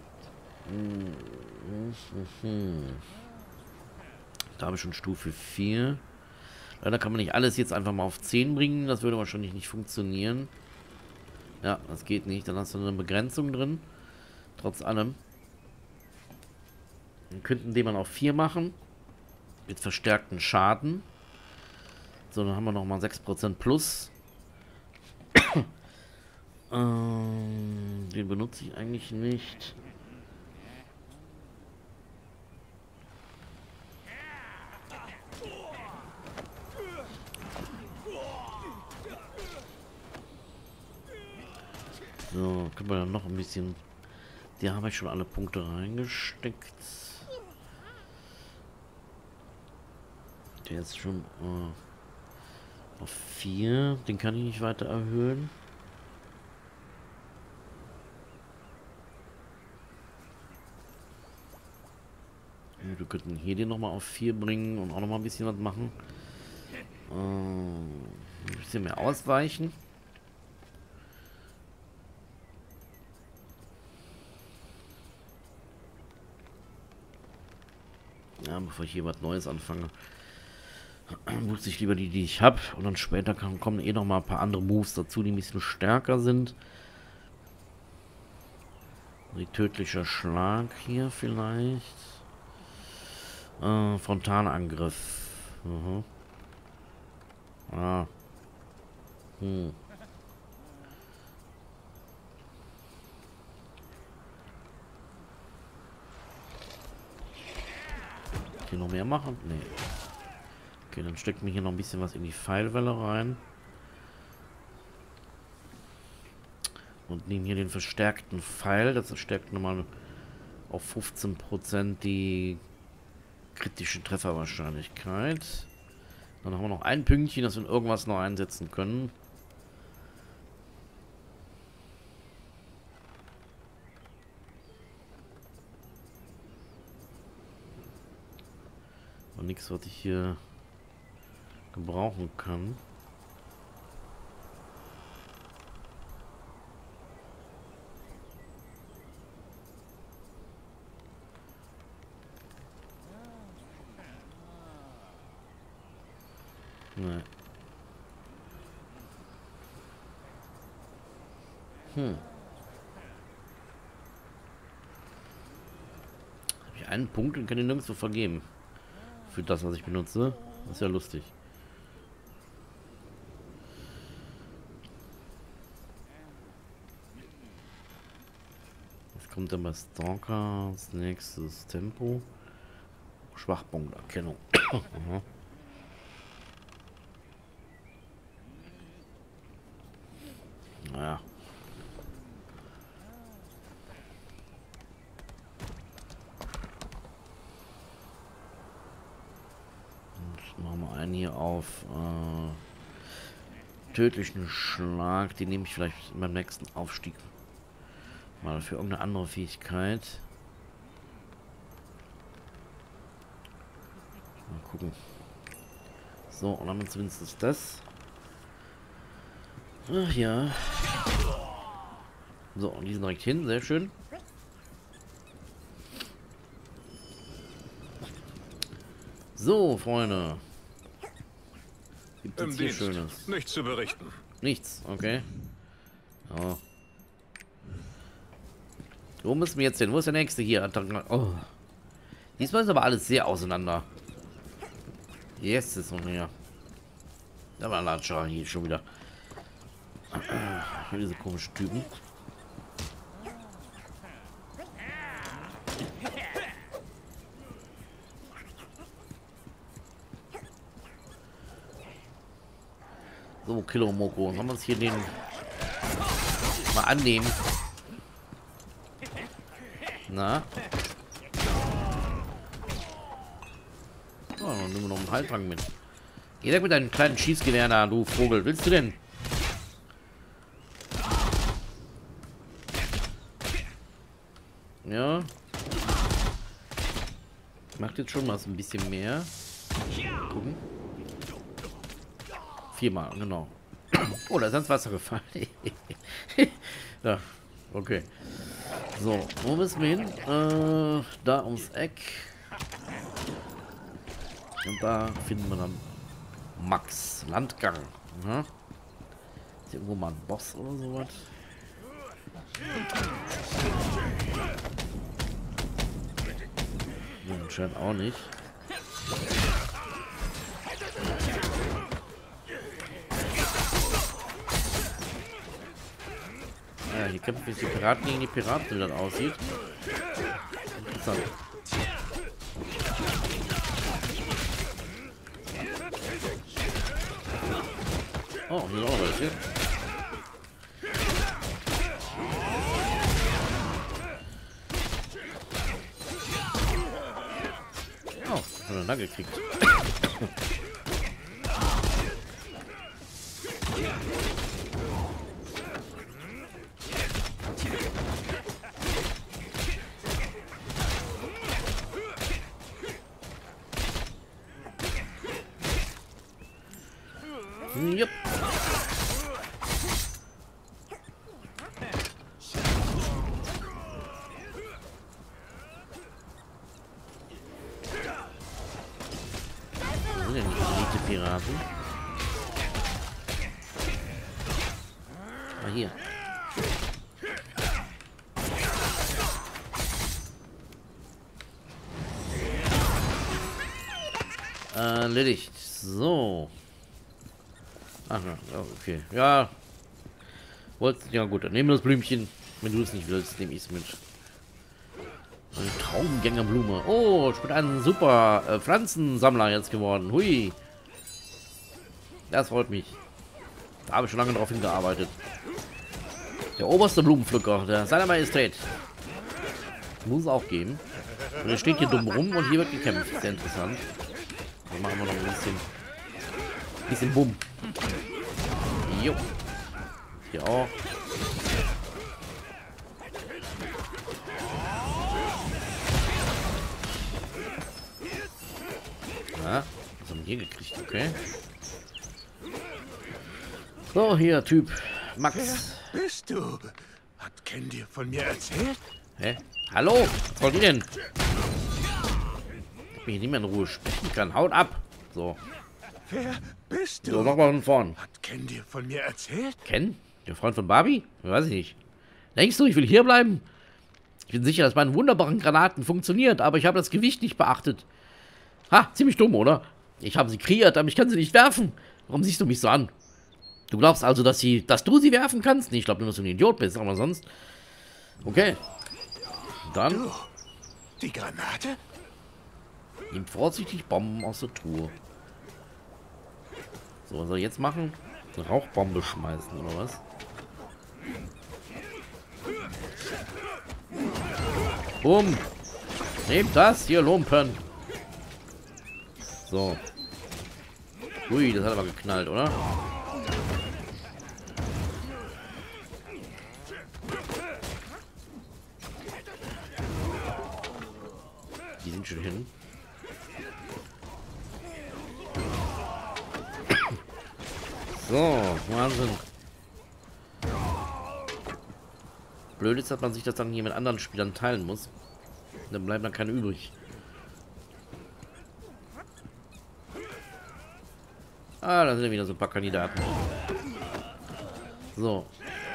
da habe ich schon Stufe vier. Leider kann man nicht alles jetzt einfach mal auf zehn bringen. Das würde wahrscheinlich nicht funktionieren. Ja, das geht nicht. Dann hast du eine Begrenzung drin. Trotz allem. Dann könnten den man auf vier machen. Mit verstärkten Schaden. So, dann haben wir nochmal sechs Prozent plus. ähm, den benutze ich eigentlich nicht. So, können wir dann noch ein bisschen... Die habe ich schon alle Punkte reingesteckt. Der ist schon... Äh, Auf vier. Den kann ich nicht weiter erhöhen. Wir könnten hier den nochmal auf vier bringen und auch nochmal ein bisschen was machen. Äh, ein bisschen mehr ausweichen. Ja, bevor ich hier was Neues anfange, nutze ich lieber die, die ich habe. Und dann später kann, kommen eh noch mal ein paar andere Moves dazu, die ein bisschen stärker sind. Die tödliche Schlag hier vielleicht. Äh, Frontalangriff. Mhm. Ah. Hm. Hier noch mehr machen? Nee. Okay, dann steckt mir hier noch ein bisschen was in die Pfeilwelle rein. Und nehmen hier den verstärkten Pfeil. Das verstärkt nochmal auf fünfzehn Prozent die kritische Trefferwahrscheinlichkeit. Dann haben wir noch ein Pünktchen, das wir in irgendwas noch einsetzen können. Und nichts, was ich hier gebrauchen kann. Nee. Hm. Habe ich einen Punkt und kann ihn nirgendwo vergeben. Für das, was ich benutze. Das ist ja lustig. Was kommt denn bei Stalker als nächstes? Tempo. Schwachpunkterkennung. Aha. Naja. Und machen wir einen hier auf äh, tödlichen Schlag. Den nehme ich vielleicht beim nächsten Aufstieg mal für irgendeine andere Fähigkeit. Mal gucken. So, und dann haben wir zumindest das. Ach ja. So, und die sind direkt hin, sehr schön. So, Freunde. Gibt es hier Schönes? Nichts zu berichten. Nichts, okay. Ja. Wo müssen wir jetzt hin? Wo ist der nächste hier? Oh. Diesmal ist aber alles sehr auseinander. Jetzt ist noch mehr. Da war ein Latscher hier schon wieder. Für diese komischen Typen. So, Kilo Moko. Sollen wir uns hier den mal annehmen? Na? Oh, dann nehmen wir noch einen Halbfang mit. Geh weg mit deinem kleinen Schießgewehr da, du Vogel. Willst du denn? Ja. Macht jetzt schon mal ein bisschen mehr. Gucken. Viermal, genau. Oh, da ist ins Wasser gefallen. Ja, okay. So, wo müssen wir hin? Äh, da ums Eck. Und da finden wir dann Max. Landgang. Ja. Ist hier irgendwo mal ein Boss oder sowas? Ja, anscheinend auch nicht. Ja, hier kämpfen jetzt die Piraten gegen die Piraten, wie das aussieht. Interessant. Oh, hier sind auch welche. Oh, was hat er da gekriegt? Jupp. Wo sind denn die Elite-Piraten? Ah, hier. Erledigt. So. Ach ja, okay. Ja. Wollt's, ja gut, dann nehmen wir das Blümchen. Wenn du es nicht willst, nehme ich es mit. Eine Traumgängerblume. Oh, ich bin ein super äh, Pflanzensammler jetzt geworden. Hui. Das freut mich. Da habe ich schon lange drauf hingearbeitet. Der oberste Blumenpflücker, der seiner Majestät. Muss es auch geben. Und er steht hier dumm rum und hier wird gekämpft. Sehr interessant. Dann machen wir noch ein bisschen. Bisschen Bumm. Jo. Hier auch. Ja, was haben wir hier gekriegt? Okay. So, hier, Typ. Max. Wer bist du? Hat Ken dir von mir erzählt? Hä? Hallo? Was wollt ihr denn? Ich bin hier nicht mehr in Ruhe sprechen kann. Haut ab. So. Wer bist du? So, nochmal von vorn. Hat Ken dir von mir erzählt? Ken? Der Freund von Barbie? Weiß ich nicht. Denkst du, ich will hier bleiben? Ich bin sicher, dass meine wunderbaren Granaten funktionieren, aber ich habe das Gewicht nicht beachtet. Ha, ziemlich dumm, oder? Ich habe sie kreiert, aber ich kann sie nicht werfen. Warum siehst du mich so an? Du glaubst also, dass sie, dass du sie werfen kannst? Nee, ich glaube nur, dass du ein Idiot bist, aber sonst. Okay. Dann. Du, die Granate? Nimm vorsichtig Bomben aus der Truhe. So, was soll ich jetzt machen? Eine Rauchbombe schmeißen, oder was? Bumm! Nehmt das, hier Lumpen! So. Ui, das hat aber geknallt, oder? Die sind schon hin. So, Wahnsinn. Blöd ist, dass man sich das dann hier mit anderen Spielern teilen muss. Dann bleibt dann keine übrig. Ah, da sind ja wieder so ein paar Kandidaten. So.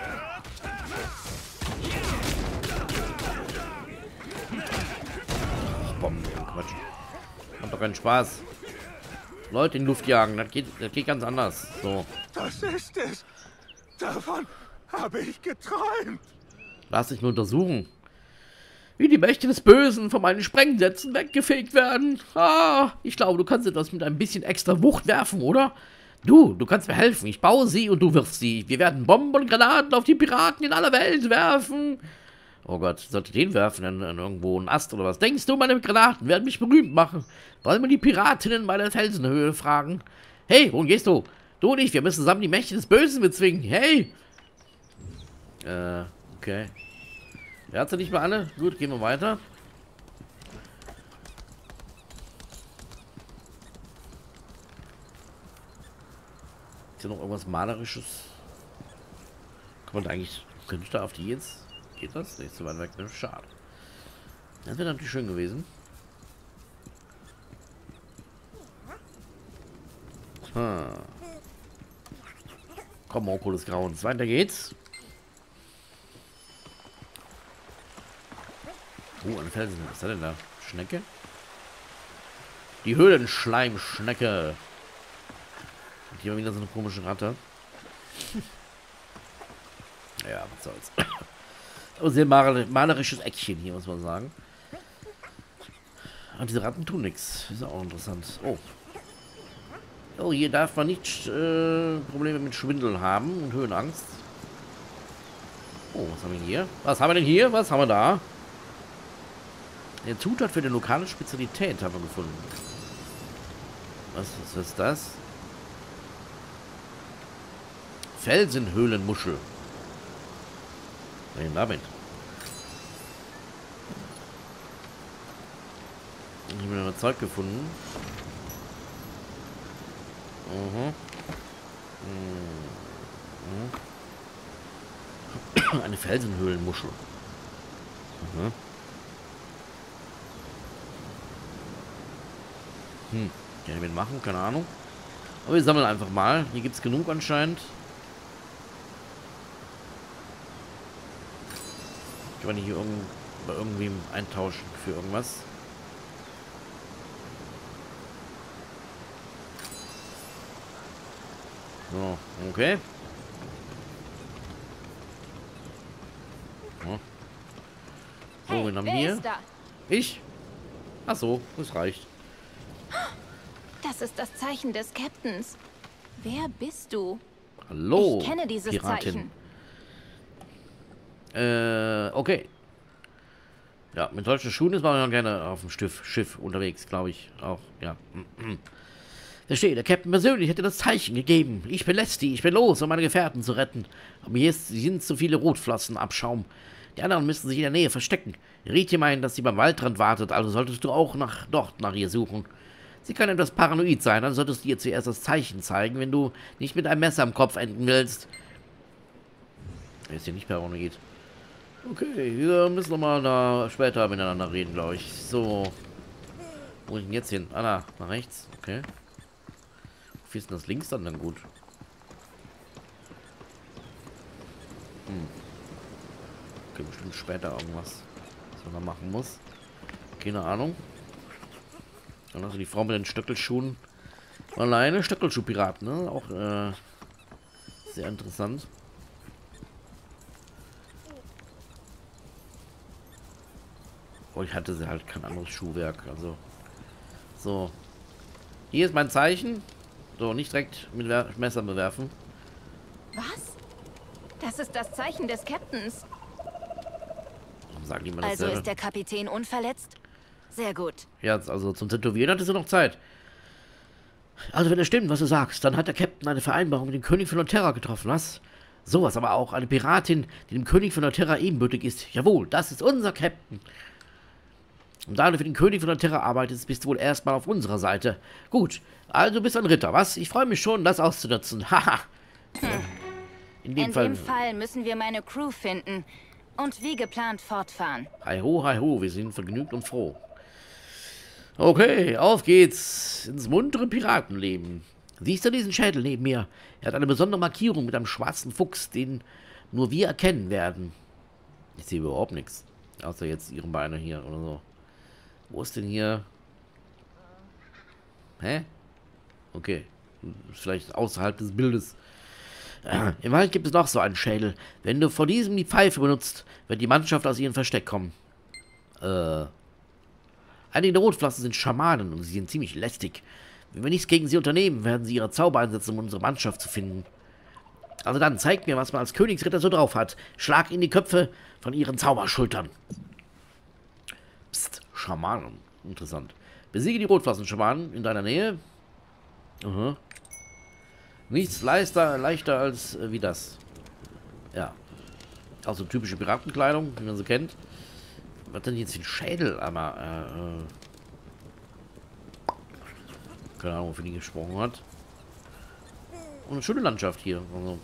Ach, Bomben, Quatsch. Macht doch keinen Spaß. Leute in Luft jagen, das geht, das geht ganz anders. So. Das ist es. Davon habe ich geträumt. Lass dich nur untersuchen. Wie die Mächte des Bösen von meinen Sprengsätzen weggefegt werden. Ah, ich glaube, du kannst etwas mit ein bisschen extra Wucht werfen, oder? Du, du kannst mir helfen. Ich baue sie und du wirfst sie. Wir werden Bomben und Granaten auf die Piraten in aller Welt werfen. Oh Gott, sollte den werfen an, an irgendwo einen Ast oder was? Denkst du, meine Granaten werden mich berühmt machen? Wollen wir die Piratinnen bei der Felsenhöhe fragen? Hey, wohin gehst du? Du und ich, wir müssen zusammen die Mächte des Bösen bezwingen. Hey! Äh, okay. Er hat sie nicht mehr alle. Gut, gehen wir weiter. Ist hier noch irgendwas Malerisches? Kann man da eigentlich... Könnte ich da auf die jetzt... Geht das? Nicht so weit weg, ne? Schade. Das wäre natürlich schön gewesen. Hm. Komm, Okul des Grauens. Weiter geht's. Oh, ein Felsen. Was ist das denn da? Schnecke? Die Höhlenschleimschnecke. Und hier wieder so eine komische Ratte. Ja, was soll's. Aber sehr mal malerisches Eckchen hier, muss man sagen. Und diese Ratten tun nichts. Ist auch interessant. Oh. Oh, hier darf man nicht äh, Probleme mit Schwindel haben und Höhenangst. Oh, was haben wir hier? Was haben wir denn hier? Was haben wir da? Eine Zutat für die lokale Spezialität haben wir gefunden. Was, was ist das? Felsenhöhlenmuschel. Was ist denn damit? Ich habe noch Zeug gefunden. Mhm. Hm. Eine Felsenhöhlenmuschel. Mhm. Hm. Kann ich mit machen? Keine Ahnung. Aber wir sammeln einfach mal. Hier gibt es genug anscheinend. Kann man hier irgend, bei irgendwem eintauschen für irgendwas. So, okay. Ja. So, Hey, wir haben wer hier. ist da? Ich? Ach so, das reicht. Das ist das Zeichen des Captains. Wer bist du? Hallo. Ich kenne dieses Piratin. Zeichen. Äh, okay. Ja, mit solchen Schuhen ist man ja gerne auf dem Schiff, Schiff unterwegs, glaube ich. Auch, ja. Verstehe, der Captain persönlich hätte das Zeichen gegeben. Ich bin Lesti, ich bin los, um meine Gefährten zu retten. Aber hier ist, sind zu viele Rotflossenabschaum. Die anderen müssen sich in der Nähe verstecken. Riti meint, dass sie beim Waldrand wartet, also solltest du auch nach dort nach ihr suchen. Sie kann etwas paranoid sein, dann solltest du ihr zuerst das Zeichen zeigen, wenn du nicht mit einem Messer am Kopf enden willst. Er ist hier nicht paranoid. Okay, wir müssen nochmal da später miteinander reden, glaube ich. So. Wo ist denn jetzt hin? Ah, da, nach rechts. Okay. Wie ist denn das links dann dann gut? Hm. Okay, bestimmt später irgendwas, was man da machen muss. Keine Ahnung. Dann hast du die Frau mit den Stöckelschuhen. Alleine Stöckelschuhpiraten, ne? Auch äh, sehr interessant. Oh, ich hatte sie halt kein anderes Schuhwerk. Also. So. Hier ist mein Zeichen. So, nicht direkt mit Wer Messer bewerfen. Was? Das ist das Zeichen des Captains. Warum sagen die mal Also dasselbe? ist der Kapitän unverletzt? Sehr gut. Ja, also zum Tätowieren hattest du noch Zeit. Also wenn es stimmt, was du sagst, dann hat der Captain eine Vereinbarung mit dem König von Noterra getroffen, was? Sowas, aber auch eine Piratin, die dem König von Noterra ebenbürtig ist. Jawohl, das ist unser Captain. Und da du für den König von Noterra arbeitest, bist du wohl erstmal auf unserer Seite. Gut, also du bist ein Ritter, was? Ich freue mich schon, das auszunutzen. Haha. In dem In Fall... dem Fall müssen wir meine Crew finden und wie geplant fortfahren. Hi ho, hi ho, wir sind vergnügt und froh. Okay, auf geht's ins muntere Piratenleben. Siehst du diesen Schädel neben mir? Er hat eine besondere Markierung mit einem schwarzen Fuchs, den nur wir erkennen werden. Ich sehe überhaupt nichts. Außer jetzt ihre Beine hier oder so. Wo ist denn hier... Hä? Okay. Vielleicht außerhalb des Bildes. Äh, Im Wald gibt es noch so einen Schädel. Wenn du vor diesem die Pfeife benutzt, wird die Mannschaft aus ihrem Versteck kommen. Äh... Einige der Rotflossen sind Schamanen und sie sind ziemlich lästig. Wenn wir nichts gegen sie unternehmen, werden sie ihre Zauber einsetzen, um unsere Mannschaft zu finden. Also dann, zeigt mir, was man als Königsritter so drauf hat. Schlag in die Köpfe von ihren Zauberschultern. Psst, Schamanen. Interessant. Besiege die Rotflossen-Schamanen in deiner Nähe. Aha. Nichts leichter, leichter als äh, wie das. Ja. Also typische Piratenkleidung, wie man sie kennt. Was denn jetzt den Schädel, aber äh, äh, keine Ahnung, wofür die gesprochen hat. Und eine schöne Landschaft hier. Also,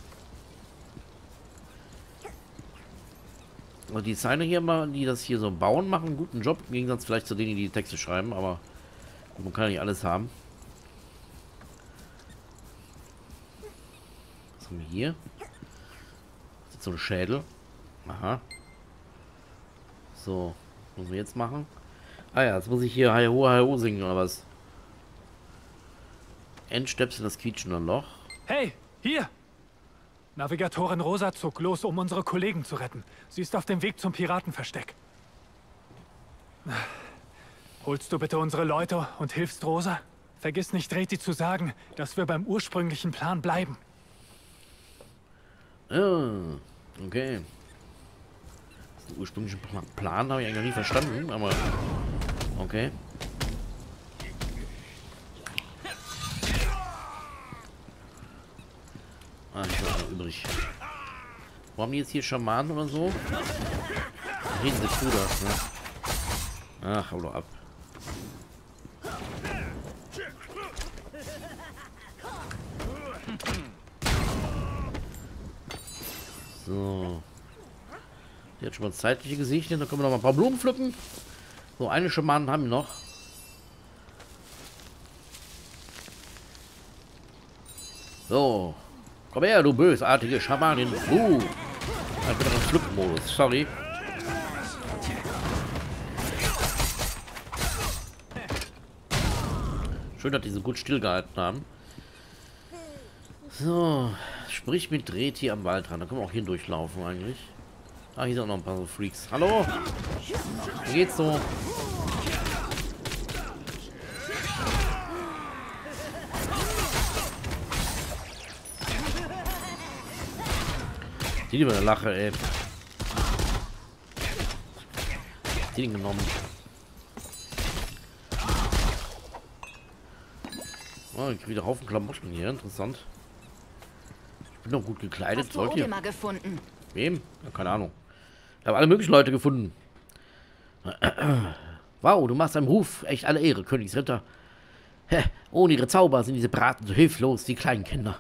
also die Designer hier mal, die das hier so bauen, machen einen guten Job. Im Gegensatz vielleicht zu denen, die die Texte schreiben, aber man kann ja nicht alles haben. Was haben wir hier? Das ist so ein Schädel. Aha. So, was müssen wir jetzt machen? Ah ja, jetzt muss ich hier Hi ho, Hi ho singen, oder was? Endstöpsel, das quietschende Loch. Hey, hier! Navigatorin Rosa zog los, um unsere Kollegen zu retten. Sie ist auf dem Weg zum Piratenversteck. Holst du bitte unsere Leute und hilfst Rosa? Vergiss nicht, Reti zu sagen, dass wir beim ursprünglichen Plan bleiben. Ah, okay. Den ursprünglichen Plan habe ich eigentlich noch nie verstanden, aber okay. Ah, ich habe noch übrig. Wo haben die jetzt hier Schamanen oder so? Reden sie zu das, ne? Ach, hau doch ab. So. Jetzt schon mal das zeitliche Gesicht. Dann können wir noch mal ein paar Blumen pflücken. So, eine Schamanen haben wir noch. So. Komm her, du bösartige Schamanin. Uh. Ich bin noch im Pflückmodus. Sorry. Schön, dass die so gut stillgehalten haben. So. Sprich mit Reti am Waldrand. Da können wir auch hier durchlaufen eigentlich. Ah, hier sind auch noch ein paar so Freaks. Hallo? Wie geht's so? Die über eine Lache, ey. Die den genommen. Oh, ich kriege wieder Haufen Klamotten hier. Interessant. Ich bin noch gut gekleidet. Hast du Ogi mal gefunden? Wem? Ja, keine Ahnung. Ich habe alle möglichen Leute gefunden. Wow, du machst einem Ruf echt alle Ehre, Königsritter. Hä, ohne ihre Zauber sind diese Braten so hilflos wie Kleinkinder.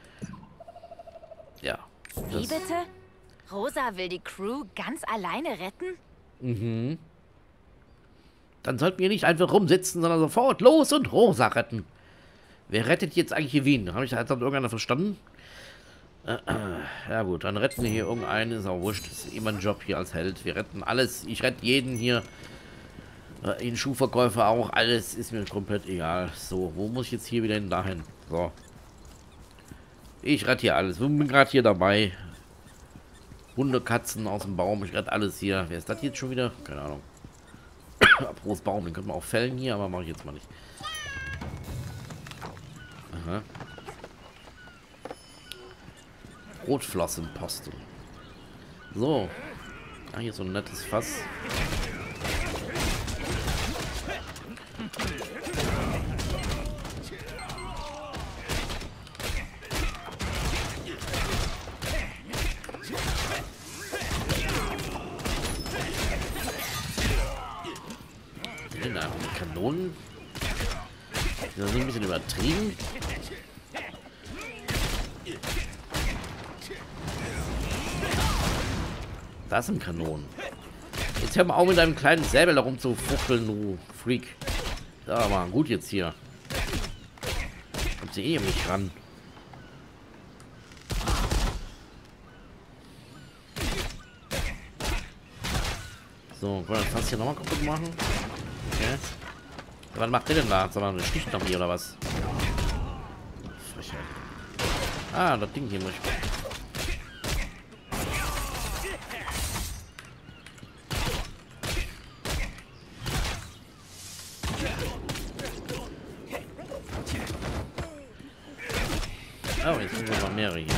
Ja. Wie bitte? Rosa will die Crew ganz alleine retten? Mhm. Dann sollten wir nicht einfach rumsitzen, sondern sofort los und Rosa retten. Wer rettet jetzt eigentlich hier wen? Habe ich das irgendeiner verstanden? Äh, äh, ja gut, dann retten wir hier irgendeinen, ist auch wurscht. Das ist immer ein Job hier als Held. Wir retten alles. Ich rette jeden hier. Äh, den Schuhverkäufer auch. Alles ist mir komplett egal. So, wo muss ich jetzt hier wieder hin? Dahin. So. Ich rette hier alles. Ich bin gerade hier dabei. Hunde, Katzen aus dem Baum. Ich rette alles hier. Wer ist das jetzt schon wieder? Keine Ahnung. Apropos Baum, den können wir auch fällen hier, aber mache ich jetzt mal nicht. Aha. Rotflossenposten. So. Ah, hier ist so ein nettes Fass. Na, Kanonen. Das ist ein bisschen übertrieben. Das sind Kanonen. Jetzt hör mal auf mit deinem kleinen Säbel darum zu fuchteln, du Freak. Da mal gut jetzt hier. Kommt sie eh um mich ran. So, wollen wir das Fass hier nochmal kaputt machen? Okay. Was macht der denn da? Sag mal, eine Sticht noch hier oder was? Frechheit. Ah, das Ding hier muss ich. Oh, jetzt sind wir mal mehrere hier.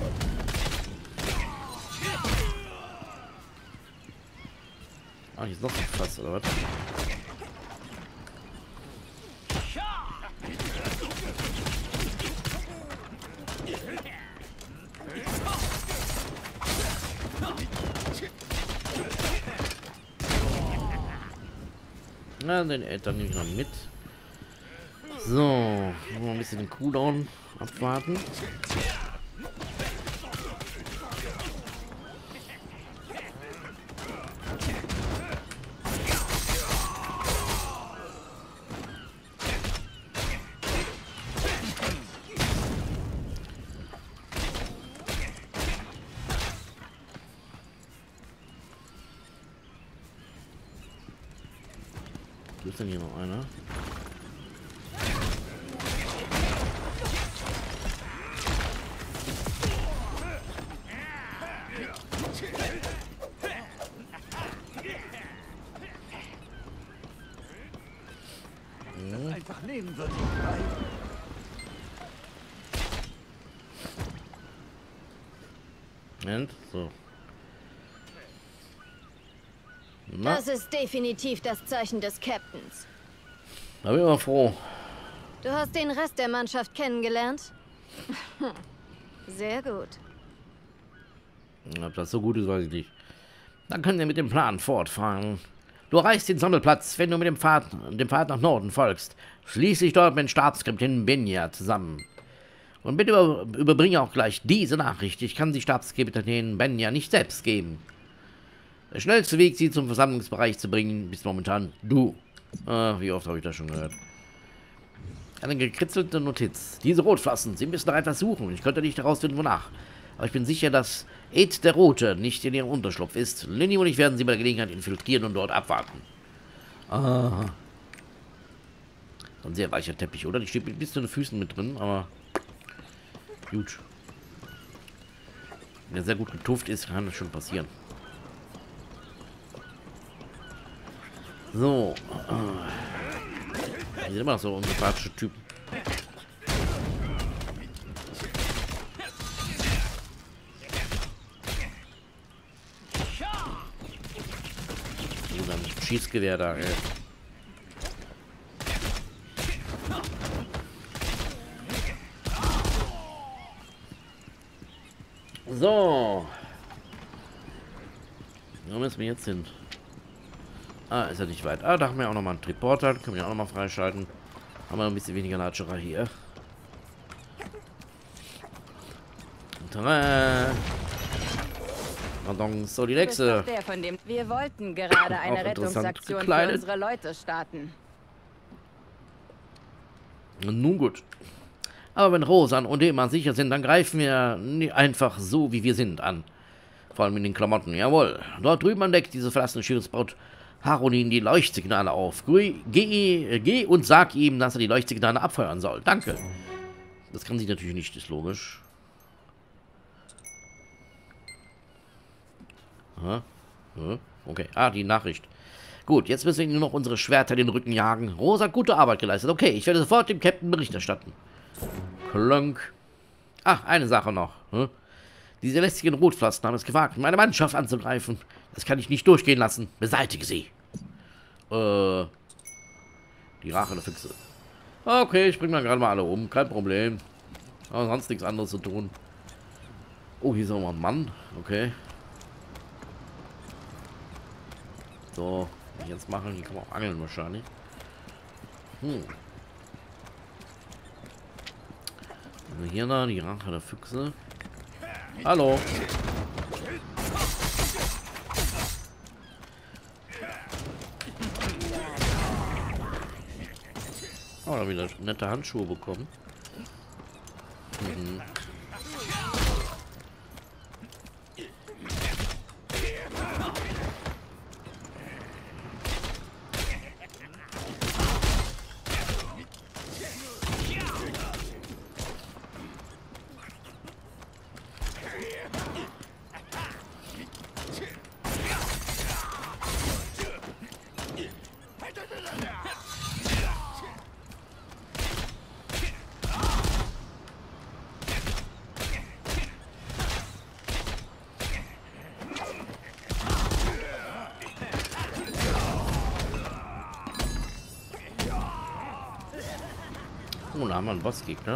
Ah, hier ist noch ein Fass, oder was? Na, den Eltern nehme ich noch mit. So, noch ein bisschen den Cooldown abwarten. Wo ist denn hier noch einer? Ja. Einfach nehmen wird. Und so. Na? Das ist definitiv das Zeichen des Captains. Da bin ich mal froh. Du hast den Rest der Mannschaft kennengelernt? Sehr gut. Ob das so gut ist, weiß ich nicht. Dann können wir mit dem Plan fortfahren. Du erreichst den Sammelplatz, wenn du mit dem Pfad, dem Pfad nach Norden folgst. Schließlich dort mit Stabskapitän Benja zusammen. Und bitte über, überbringe auch gleich diese Nachricht. Ich kann die Stabskapitän Benja nicht selbst geben. Der schnellste Weg, sie zum Versammlungsbereich zu bringen, bist momentan du. Ah, wie oft habe ich das schon gehört. Eine gekritzelte Notiz. Diese Rotflossen, sie müssen noch etwas suchen. Ich könnte nicht herausfinden, wonach. Aber ich bin sicher, dass Ed der Rote nicht in ihrem Unterschlupf ist. Linny und ich werden sie bei der Gelegenheit infiltrieren und dort abwarten. Ah. So ein sehr weicher Teppich, oder? Die steht bis zu den Füßen mit drin, aber gut. Wenn er sehr gut getufft ist, kann das schon passieren. So. Die sind immer noch so unsympathische Typen. So ein Schießgewehr da, ey. So. Wo müssen wir jetzt hin? Ah, ist ja nicht weit. Ah, da haben wir auch nochmal einen Triporter. Können wir auch nochmal freischalten. Haben wir ein bisschen weniger Latscherei hier. Tada! Pardon, so die nächste. Der von dem wir wollten gerade eine Rettungsaktion für unsere Leute starten. Nun gut. Aber wenn Rosan und Dema sicher sind, dann greifen wir einfach so, wie wir sind, an. Vor allem in den Klamotten. Jawohl. Dort drüben an Deck dieses verlassene Schiffes baut Haronin die Leuchtsignale auf. Geh, geh, geh und sag ihm, dass er die Leuchtsignale abfeuern soll. Danke. Das kann sie natürlich nicht, ist logisch. Aha. Okay. Ah, die Nachricht. Gut, jetzt müssen wir nur noch unsere Schwerter den Rücken jagen. Rosa hat gute Arbeit geleistet. Okay, ich werde sofort dem Captain Bericht erstatten. Klönk. Ach, eine Sache noch. Hm? Diese lästigen Rotflossen haben es gewagt, meine Mannschaft anzugreifen. Das kann ich nicht durchgehen lassen. Beseitige sie. Äh. Die Rache der Füchse. Okay, ich bringe mal gerade mal alle um. Kein Problem. Aber sonst nichts anderes zu tun. Oh, hier ist auch mal ein Mann. Okay. So, was ich jetzt machen, hier kann man auch angeln wahrscheinlich. Hm. Also hier da, die Rache der Füchse. Hallo. Oh, da wieder nette Handschuhe bekommen. Mhm. Oh, da haben wir einen Bossgegner.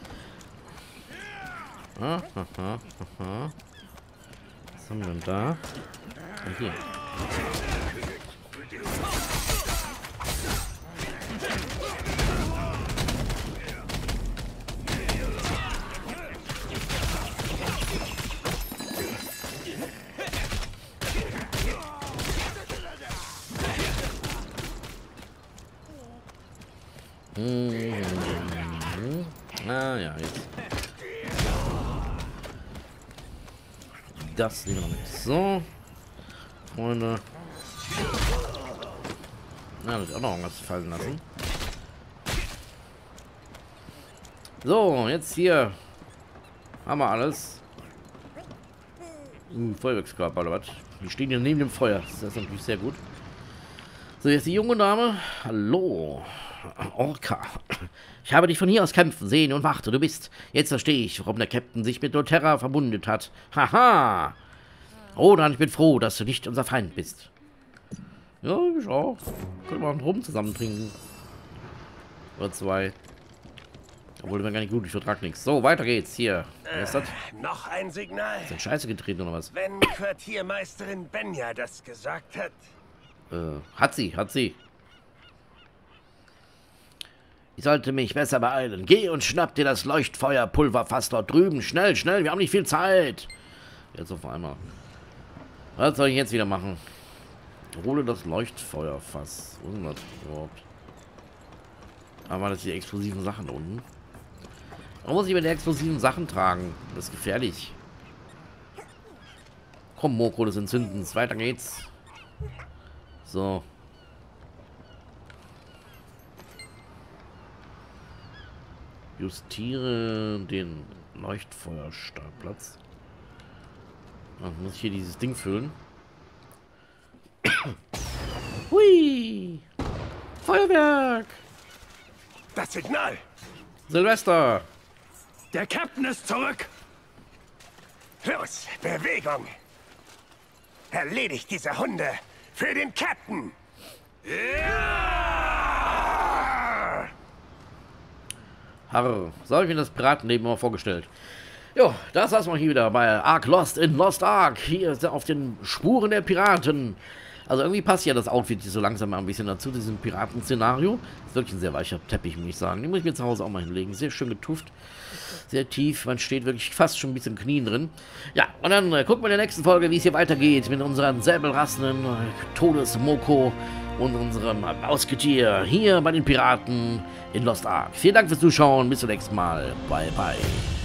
Ah, aha, aha. Was haben wir denn da? Ah, hier. Mhm. Ah ja, jetzt. Das nehmen wir mit. So. Freunde. Na, das ist auch noch irgendwas fallen lassen. So, jetzt hier. Haben wir alles. Uh, Feuerwerkskörper oder was? Die stehen hier neben dem Feuer. Das ist natürlich sehr gut. So, jetzt die junge Dame. Hallo. Orca. Ich habe dich von hier aus kämpfen sehen und warte, du bist. Jetzt verstehe ich, warum der Captain sich mit Doterra verbundet hat. Haha. Rodan, ich bin froh, dass du nicht unser Feind bist. Ja, ich auch. Können wir einen Rum zusammen trinken. Oder zwei. Obwohl, wir gar nicht gut, ich vertrag nichts. So, weiter geht's. Hier. Wer ist das? Äh, noch ein Signal. Ist das Scheiße getreten oder was? Wenn Quartiermeisterin Benja das gesagt hat. Äh, hat sie, hat sie. Ich sollte mich besser beeilen. Geh und schnapp dir das Leuchtfeuerpulverfass dort drüben. Schnell, schnell, wir haben nicht viel Zeit. Jetzt auf einmal. Was soll ich jetzt wieder machen? Hole das Leuchtfeuerfass. Wo ist denn das überhaupt? Aber das sind die explosiven Sachen da unten. Warum muss ich mit den explosiven Sachen tragen? Das ist gefährlich. Komm, Moko des Entzündens. Weiter geht's. So. Justiere den Leuchtfeuerstartplatz. Ach, muss ich hier dieses Ding füllen? Hui! Feuerwerk! Das Signal! Silvester! Der Captain ist zurück! Los, Bewegung! Erledigt diese Hunde für den Captain! Ja! Harr, so habe ich mir das Piratenleben mal vorgestellt. Jo, das war's mal hier wieder bei Ark Lost in Lost Ark. Hier ist er auf den Spuren der Piraten. Also irgendwie passt ja das Outfit hier so langsam mal ein bisschen dazu, diesem Piraten-Szenario. Ist wirklich ein sehr weicher Teppich, muss ich sagen. Den muss ich mir zu Hause auch mal hinlegen. Sehr schön getufft. Sehr tief. Man steht wirklich fast schon ein bisschen Knien drin. Ja, und dann äh, gucken wir in der nächsten Folge, wie es hier weitergeht mit unseren säbelrasselnden äh, Todesmoko und unserem Mausgetier hier bei den Piraten in Lost Ark. Vielen Dank fürs Zuschauen. Bis zum nächsten Mal. Bye, bye.